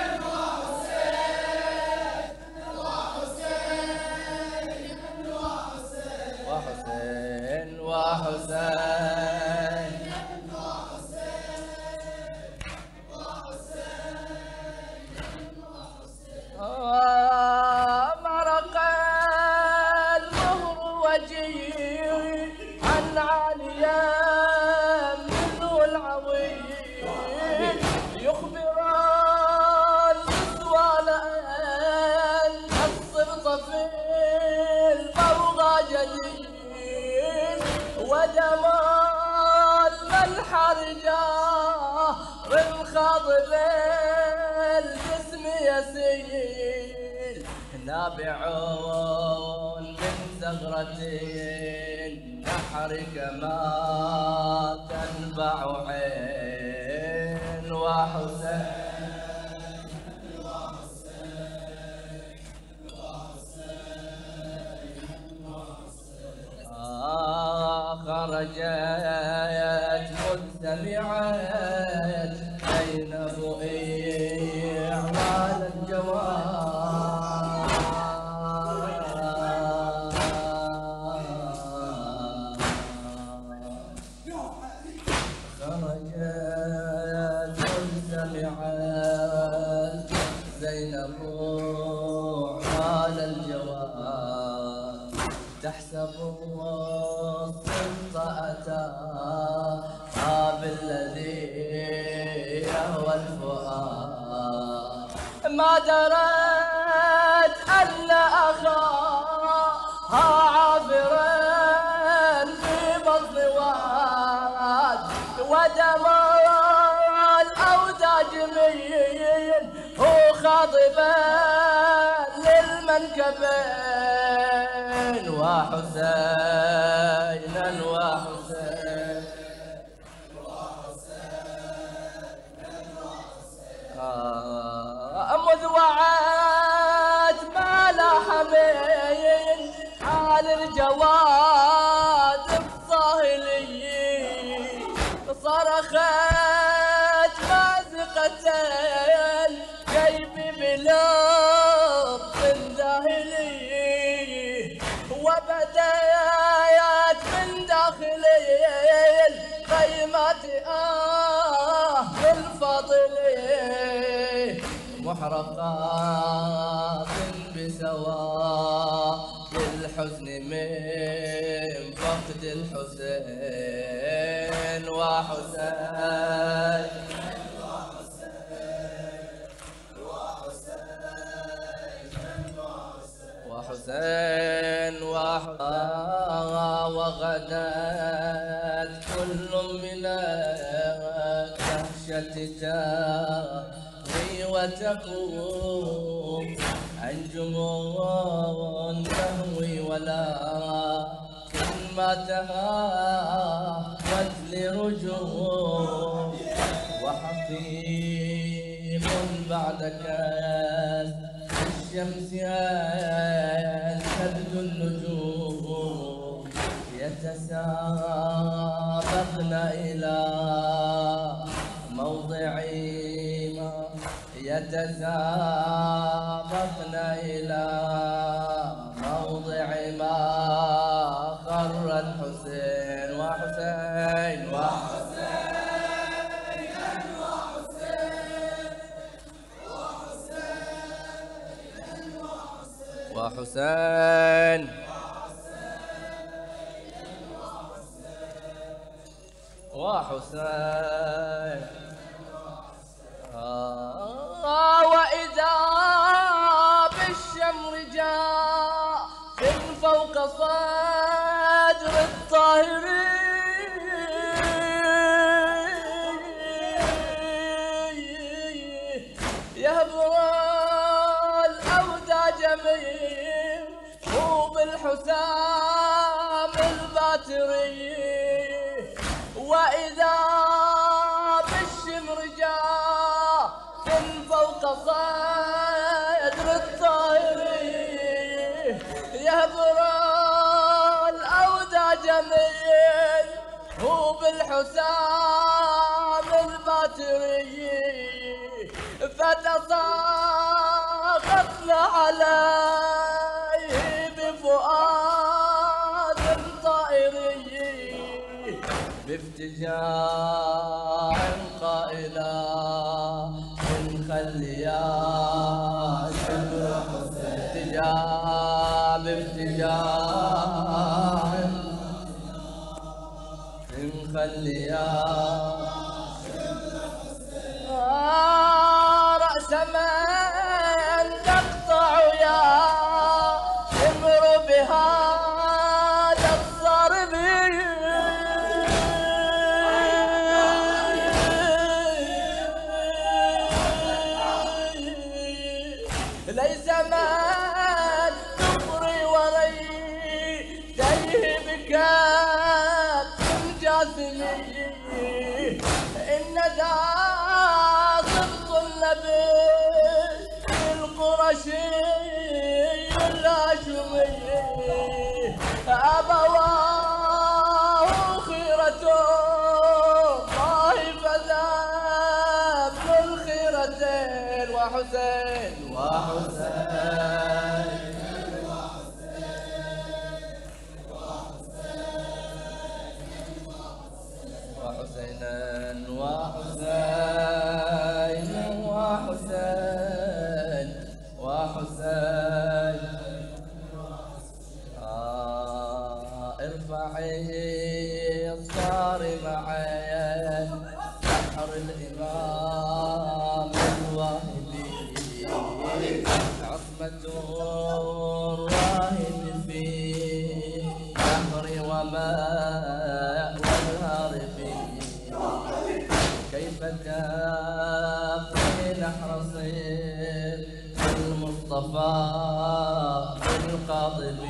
وحسين وحسين مرق المهر وجيه عن عاليا منه العويل يخبر النسوان أن الصبط في الفوضى جديد ودمات الحرجة الخاضب الجسم يسيل نابعون من زغرة النحر كما تنبع عين وحسين خرجت مذ سمعت زينب إعوان الجواد خرجت مذ سمعت زينب إعوان الجواد تحسب الصدق أتاها بالذي يهوى الفؤاد ما درت أن أخاها عابرا في بطن واد ودم الأوداج من هو خاضبا للمنكبين وحسينا وحسين آه مذ وعد ما لاح من حال الجواد الصاهلي صرخت مازقة الجيب بلطف ذاهلي وبدايات من داخل الخيمات أهل الفضل محرقات بسواء للحزن من فقد الحسين وحسين وحسين وحسين وغدت كل من الدهشة تهوي وتقوم أنجم تهوي ولكن ما تهاوت لرجوم وحقيق بعدك الشمس تبدو النجوم يتسابقن إلى موضع ما يتسابقن إلى موضع ما خر الحسين وحسين وحسين وحسين وحسين آه وإذا بالشمر جاء من فوق صدر الطاهرين يهبر الأوداج منه بالحسام الباتري وإذا بالشمر جاء من فوق صدر الطائرين يهبر الأوداج منه بالحسام الباتري فتصاغتنا عليه بفؤاد طائري بافتجاع قائلا من خليا بافتجاع بافتجاع من خليا رأس من تقطع يا امر بهذا الضرب ليس من تفري وليديه بكات جاثمي إن ذا صدق النبي القرشي الهاشمي أبواه وحسين وحسين وحسينا وحسين وحسين وحسين آه ارفعي الصارم عين بحر الإمام الواهبي عصمة الراهب في بحر وماء والهارب كيف تبقي نحر صير المصطفى بالقاضب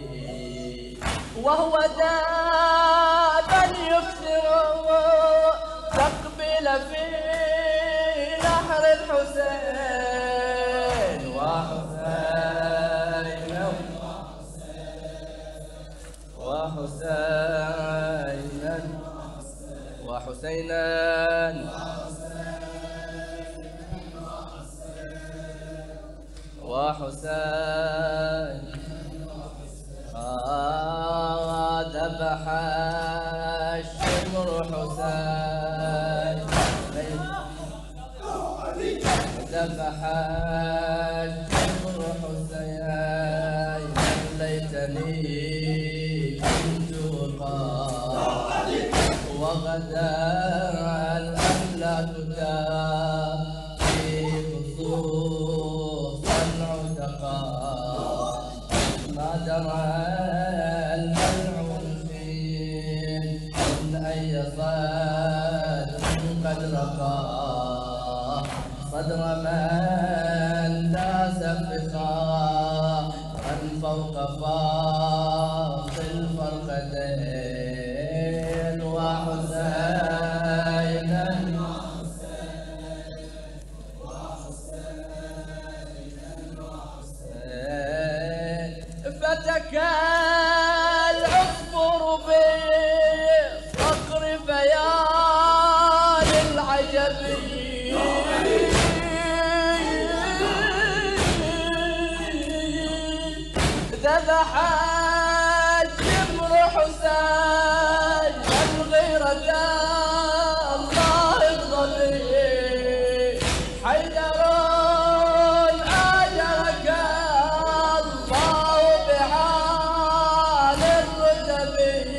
وهو دابا يكسر تقبل في نحر الحسين وحسين وحسينا وحسينا وحسين آه ذبح الشمر حسين ذبح الشمر حسين ليتني كنت قال وغدا الأملاك في خصوص العتقى ما درى الملعون فيه من أي صدر قد رقى صدر من داس فخارا فوق فاق الفرقتين وحسينا فتكى العصفور بصقر فيال العجب ذبح الشمر حسين الغيرة الله الظلي حيدر أجرك الله بحال الرتب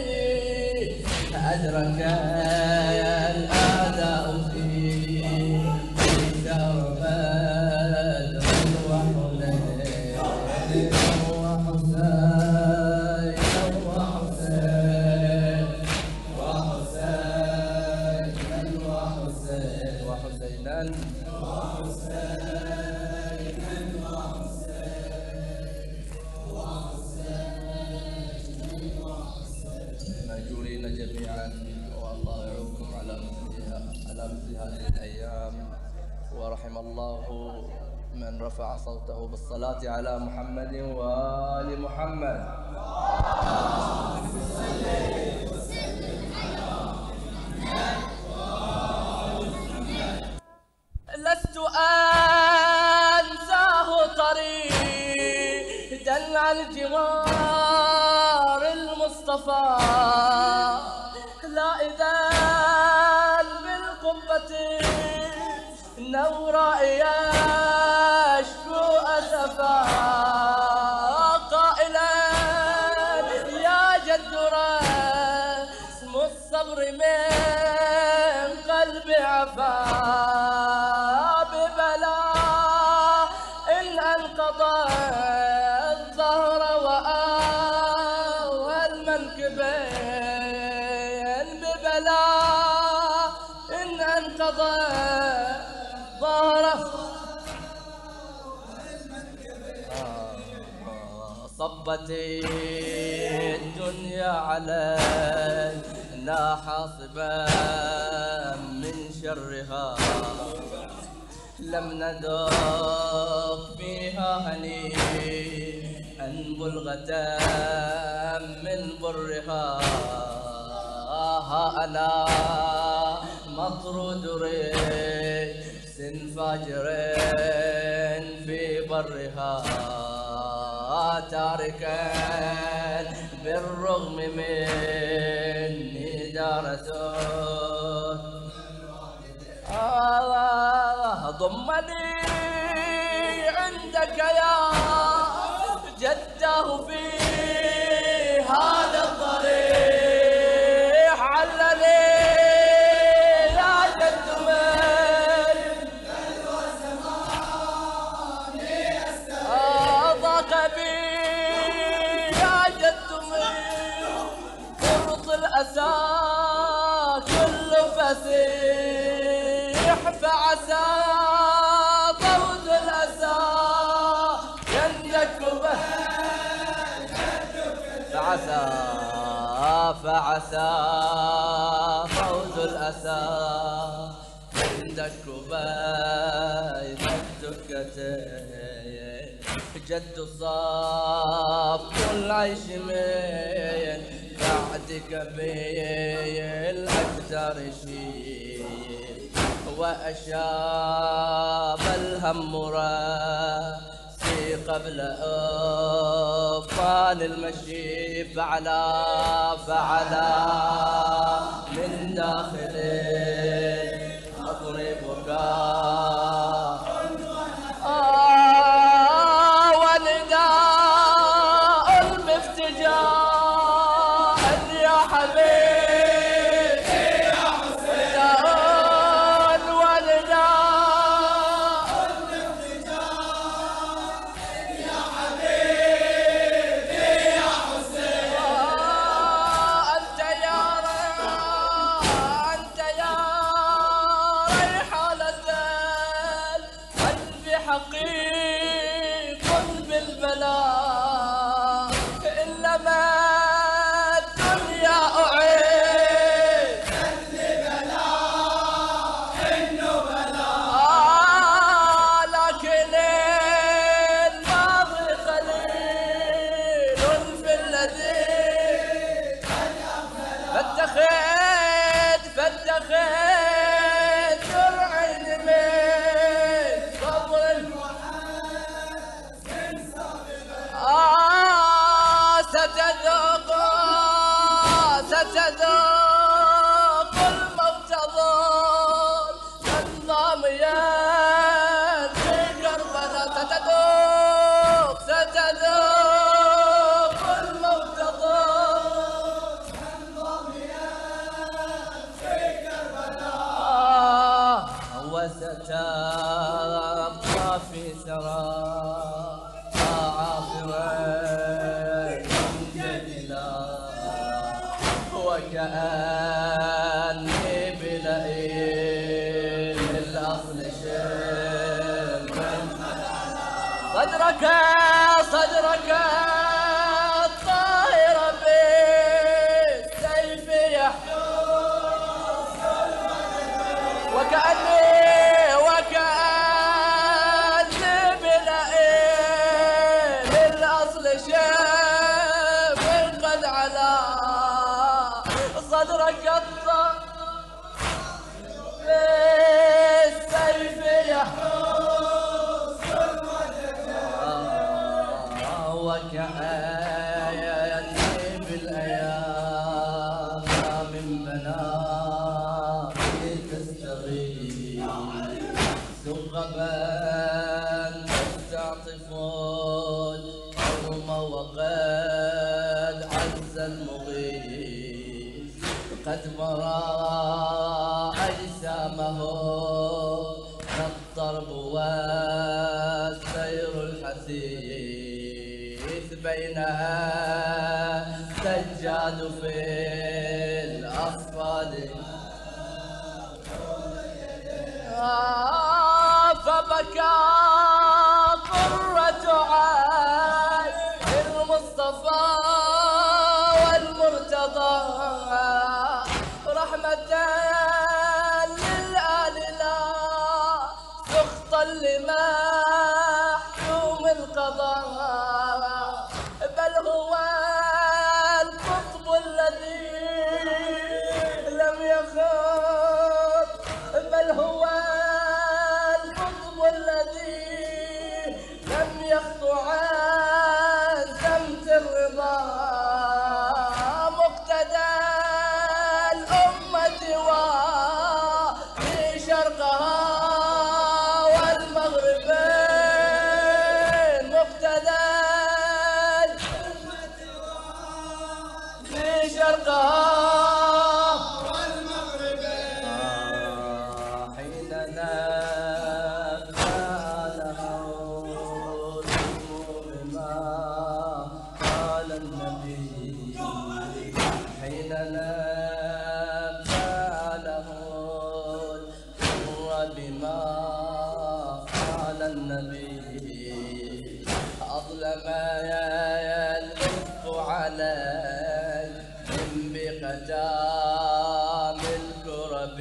أدرك الأعداء فيه درب مأجورين جميعا والله يعوقكم على مثلها على مثل هذه الأيام ورحم الله من رفع صوته بالصلاة على محمد وآل محمد. لست أنساه طريدا عن جوار المصطفى لا إذا بالقبة نورا يشكو أسفا قائلا يا جد رسم الصبر من قلب عفا ببلاء إن أنقضى الظهر وآوى المنكبين ببلاء إن أنقضى ظهره صبت الدنيا علينا حاصبا من شرها لم ندق فيها هنيئا بلغة من برها ها أنا مطرود ريس فاجر في برها تاركا بالرغم مني درسوه آه ضمني عندك يا جده في هذا الضريح علني يا جد من ضاق بي يا جد من فرط الأسى كل فسيح فعسى طرد الأسى يندك به فعسى فعسى فوز الأسى عندك بين الدكتين جد صاف كل عيش من بعدك بالأكثر شيء وأشاب الهم راسي قبل أفان المشي فعلا فعلا من داخل أضربك آه ونداء المفتجاء يا حبيبي يا حسين ونداء المفتجاء يا حبيبي يا حسين أنت يا أنت يا ريحانة القلب حقيق بالبلاء إنما الدنيا أعيد البلاء إنه بلاء آه لكن الماضي قليل في الذي فاتخذ فاتخذ جرعين من صبر آه ستذوق ستذوق الموت ظل الظاميا في كربلاء ستذوق ستذوق الموت ظل الظاميا في كربلاء وستبقى في سراب وكأني بلئيم الأصل شم صدرك صدرك الطاهر بالسيف يحوس وكأني وكأني بلئيم الأصل شم قد علا صدرك الطاهر بالسيف يحوس وكأني بالأيام من بناتي تستغيث سقبا تستعطفون قوم وقد عز المغيث قد مرى أجسامه الضرب والسير الحثيث بينها سجاد في الأصفاد آه فبكى قرة عين المصطفى والمرتضى رحمة للآل لا سخطا لمحكوم القضاء بل هو القطب الذي لم يخط شرقها والمغربين مقتدى في شرقها والمغربين حين نفى الهول بما قال النبي حين نفى الهول بما قال النبي أظلم يلف عليهم بختام الكرب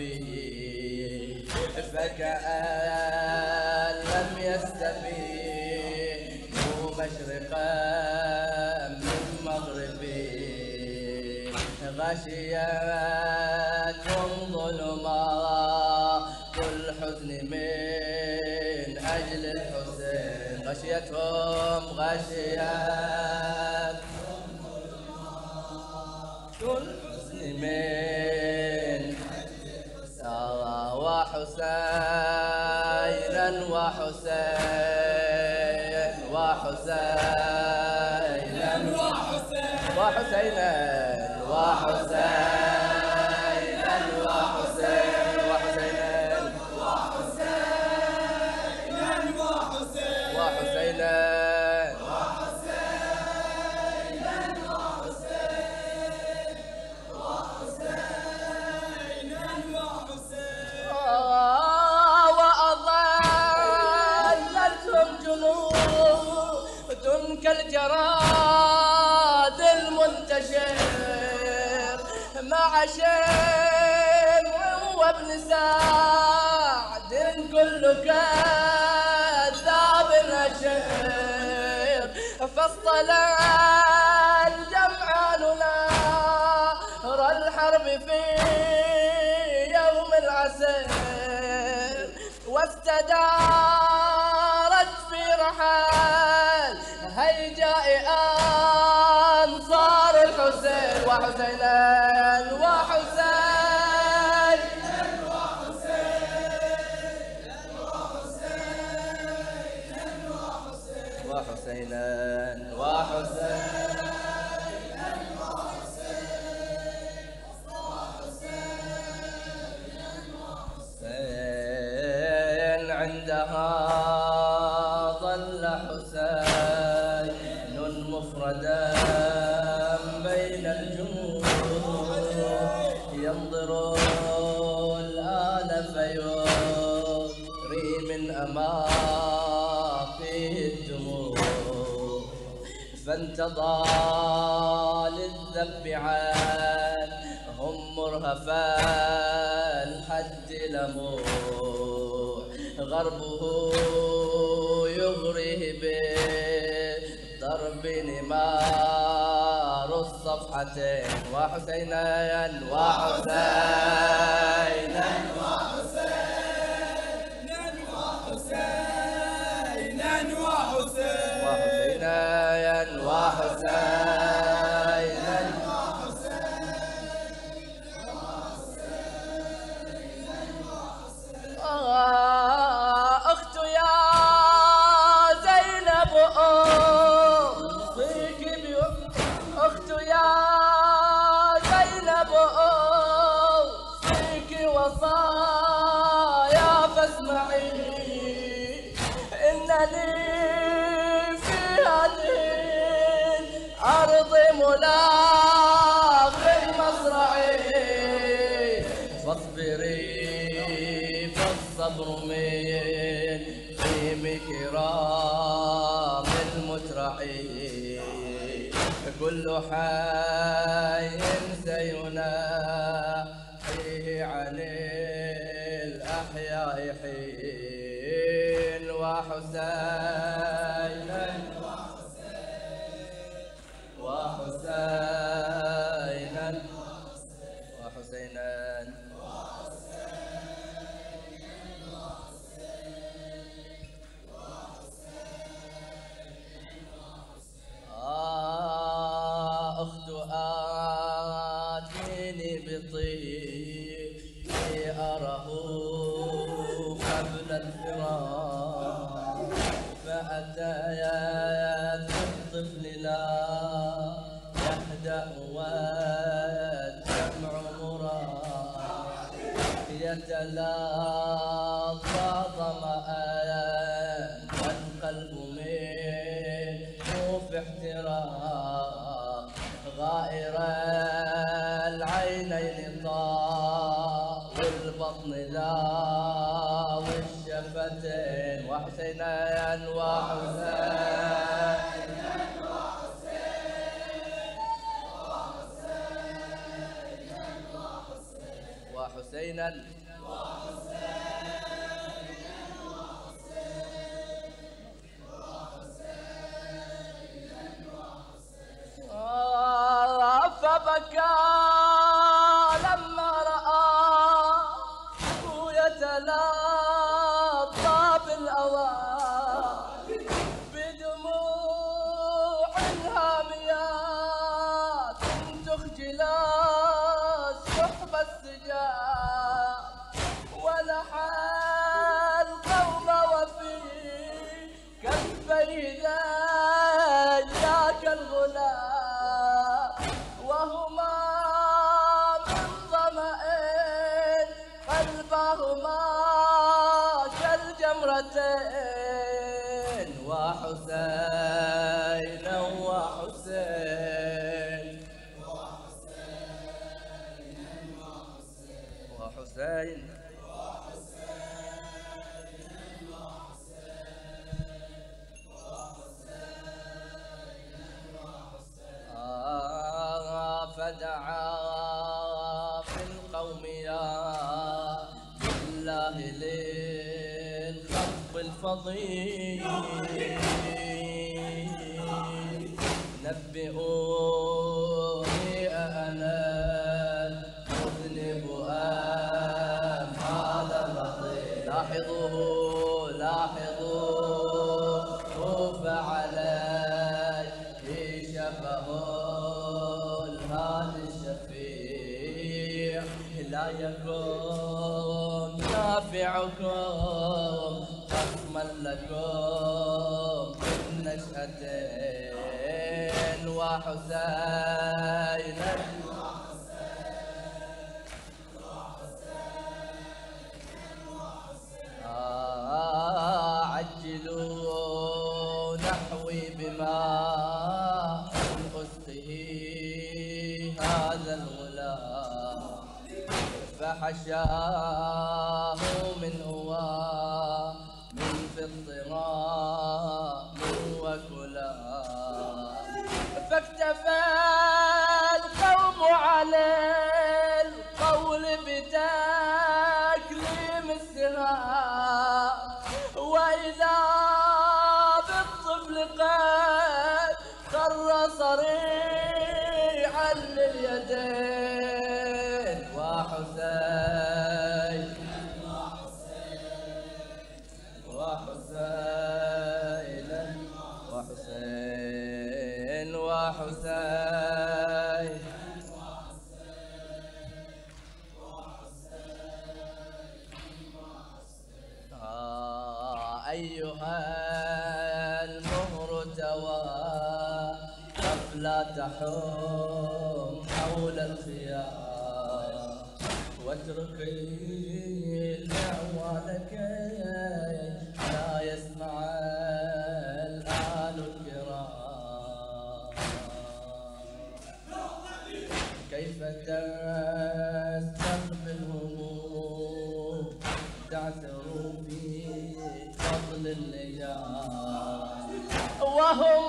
فكأن لم يستبينوا مشرقا من مغربي غشيتهم ظلمات الحزن من أجل الحسين غشيتهم غشيتهم ظلمات الحزن من وحسينا وحسين وحسينا وحسينا وحسينا وحسينا وحسين وحسينا وحسينا كالجراد المنتشر مع شمع وابن سعد كل كذاب أشر فاصطلع الجمعان نار الحرب في يوم العسر واستدارت في رحال هيجاء أنصار الحسين وحسينا وحسين وحسينا وحسين عندها ظل حسين مفردا بين الجموع ينظر الآن فيري من أماقه الدموع فانتضى للذب عنهم مرهفا الحد لموع غربه يغريه بالضرب نمار الصفحتين وحسينا وحسينا وحسينا وحسينا وحسينا أخت يا زينب أوصيك أخت يا زينب أوصيك وصايا فاسمعي إن لي في هذه الأرض ملاق مصرعي فاصبري فالصبر من خيم كرام المترعي كل حي سيناحيه عن الأحياء حين وحسينا وحسينا وحسينا أخت آتيني بطيب أره قبل الفراق، فأتيت الطفل لا يهدأ والدمع مراق، يتلاقى ظمآن والقلب منه في احتراق، غائر العينين طاء والبطن لا والشفتين، وحسينين وحسين وحسينا فبكى لما رأى يتلاطى بالأوان بدموع هاميات تخجل سحب السجاد، ولحى القوم وفي كفيه ذاك الغلام، وهما من ظمأ قلبهما كالجمرتين، وحسين وحسين وحسين فدعا في القوم يا بالله للخطب الفضيل، نبئوني أنا المذنب أم هذا الرضيع، لاحظوه لاحظوه فعليه شفه الهادي الشفيع، لا يكون نافعكم خصما لكم بالنشأتين، وحسينا عجلوا نحوي بما من أسقه هذا الغلام، فحشاه من هوى من في اضطراب وكلام، فاكتفى القوم على القول بتكليم السهام، وإذا بالطفل قد خر صريعا لليدين، وحسين وحسين وحسين وحسين أيها المهر توى لا تحوم حول الخيام، واتركي الأعوان كي لا يسمع الآل الكرام، كيف تستقبل هموم تعثر في فضل اللجام، وهم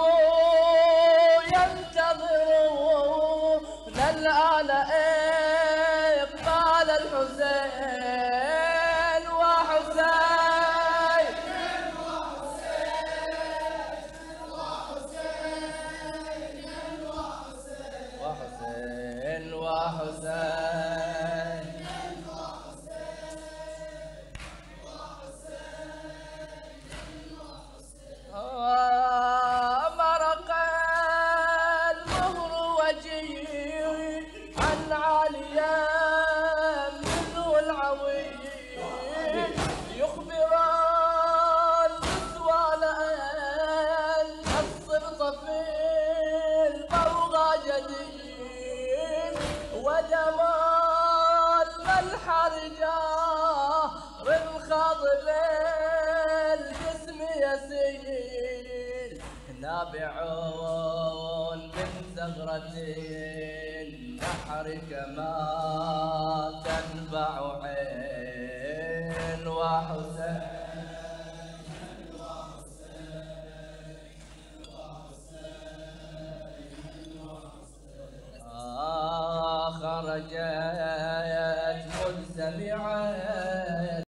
ينتظرون الآن إقبال الحسين، وحسين وحسين وحسين ما بعون من زغرة النحر كما تنبع عين وحسين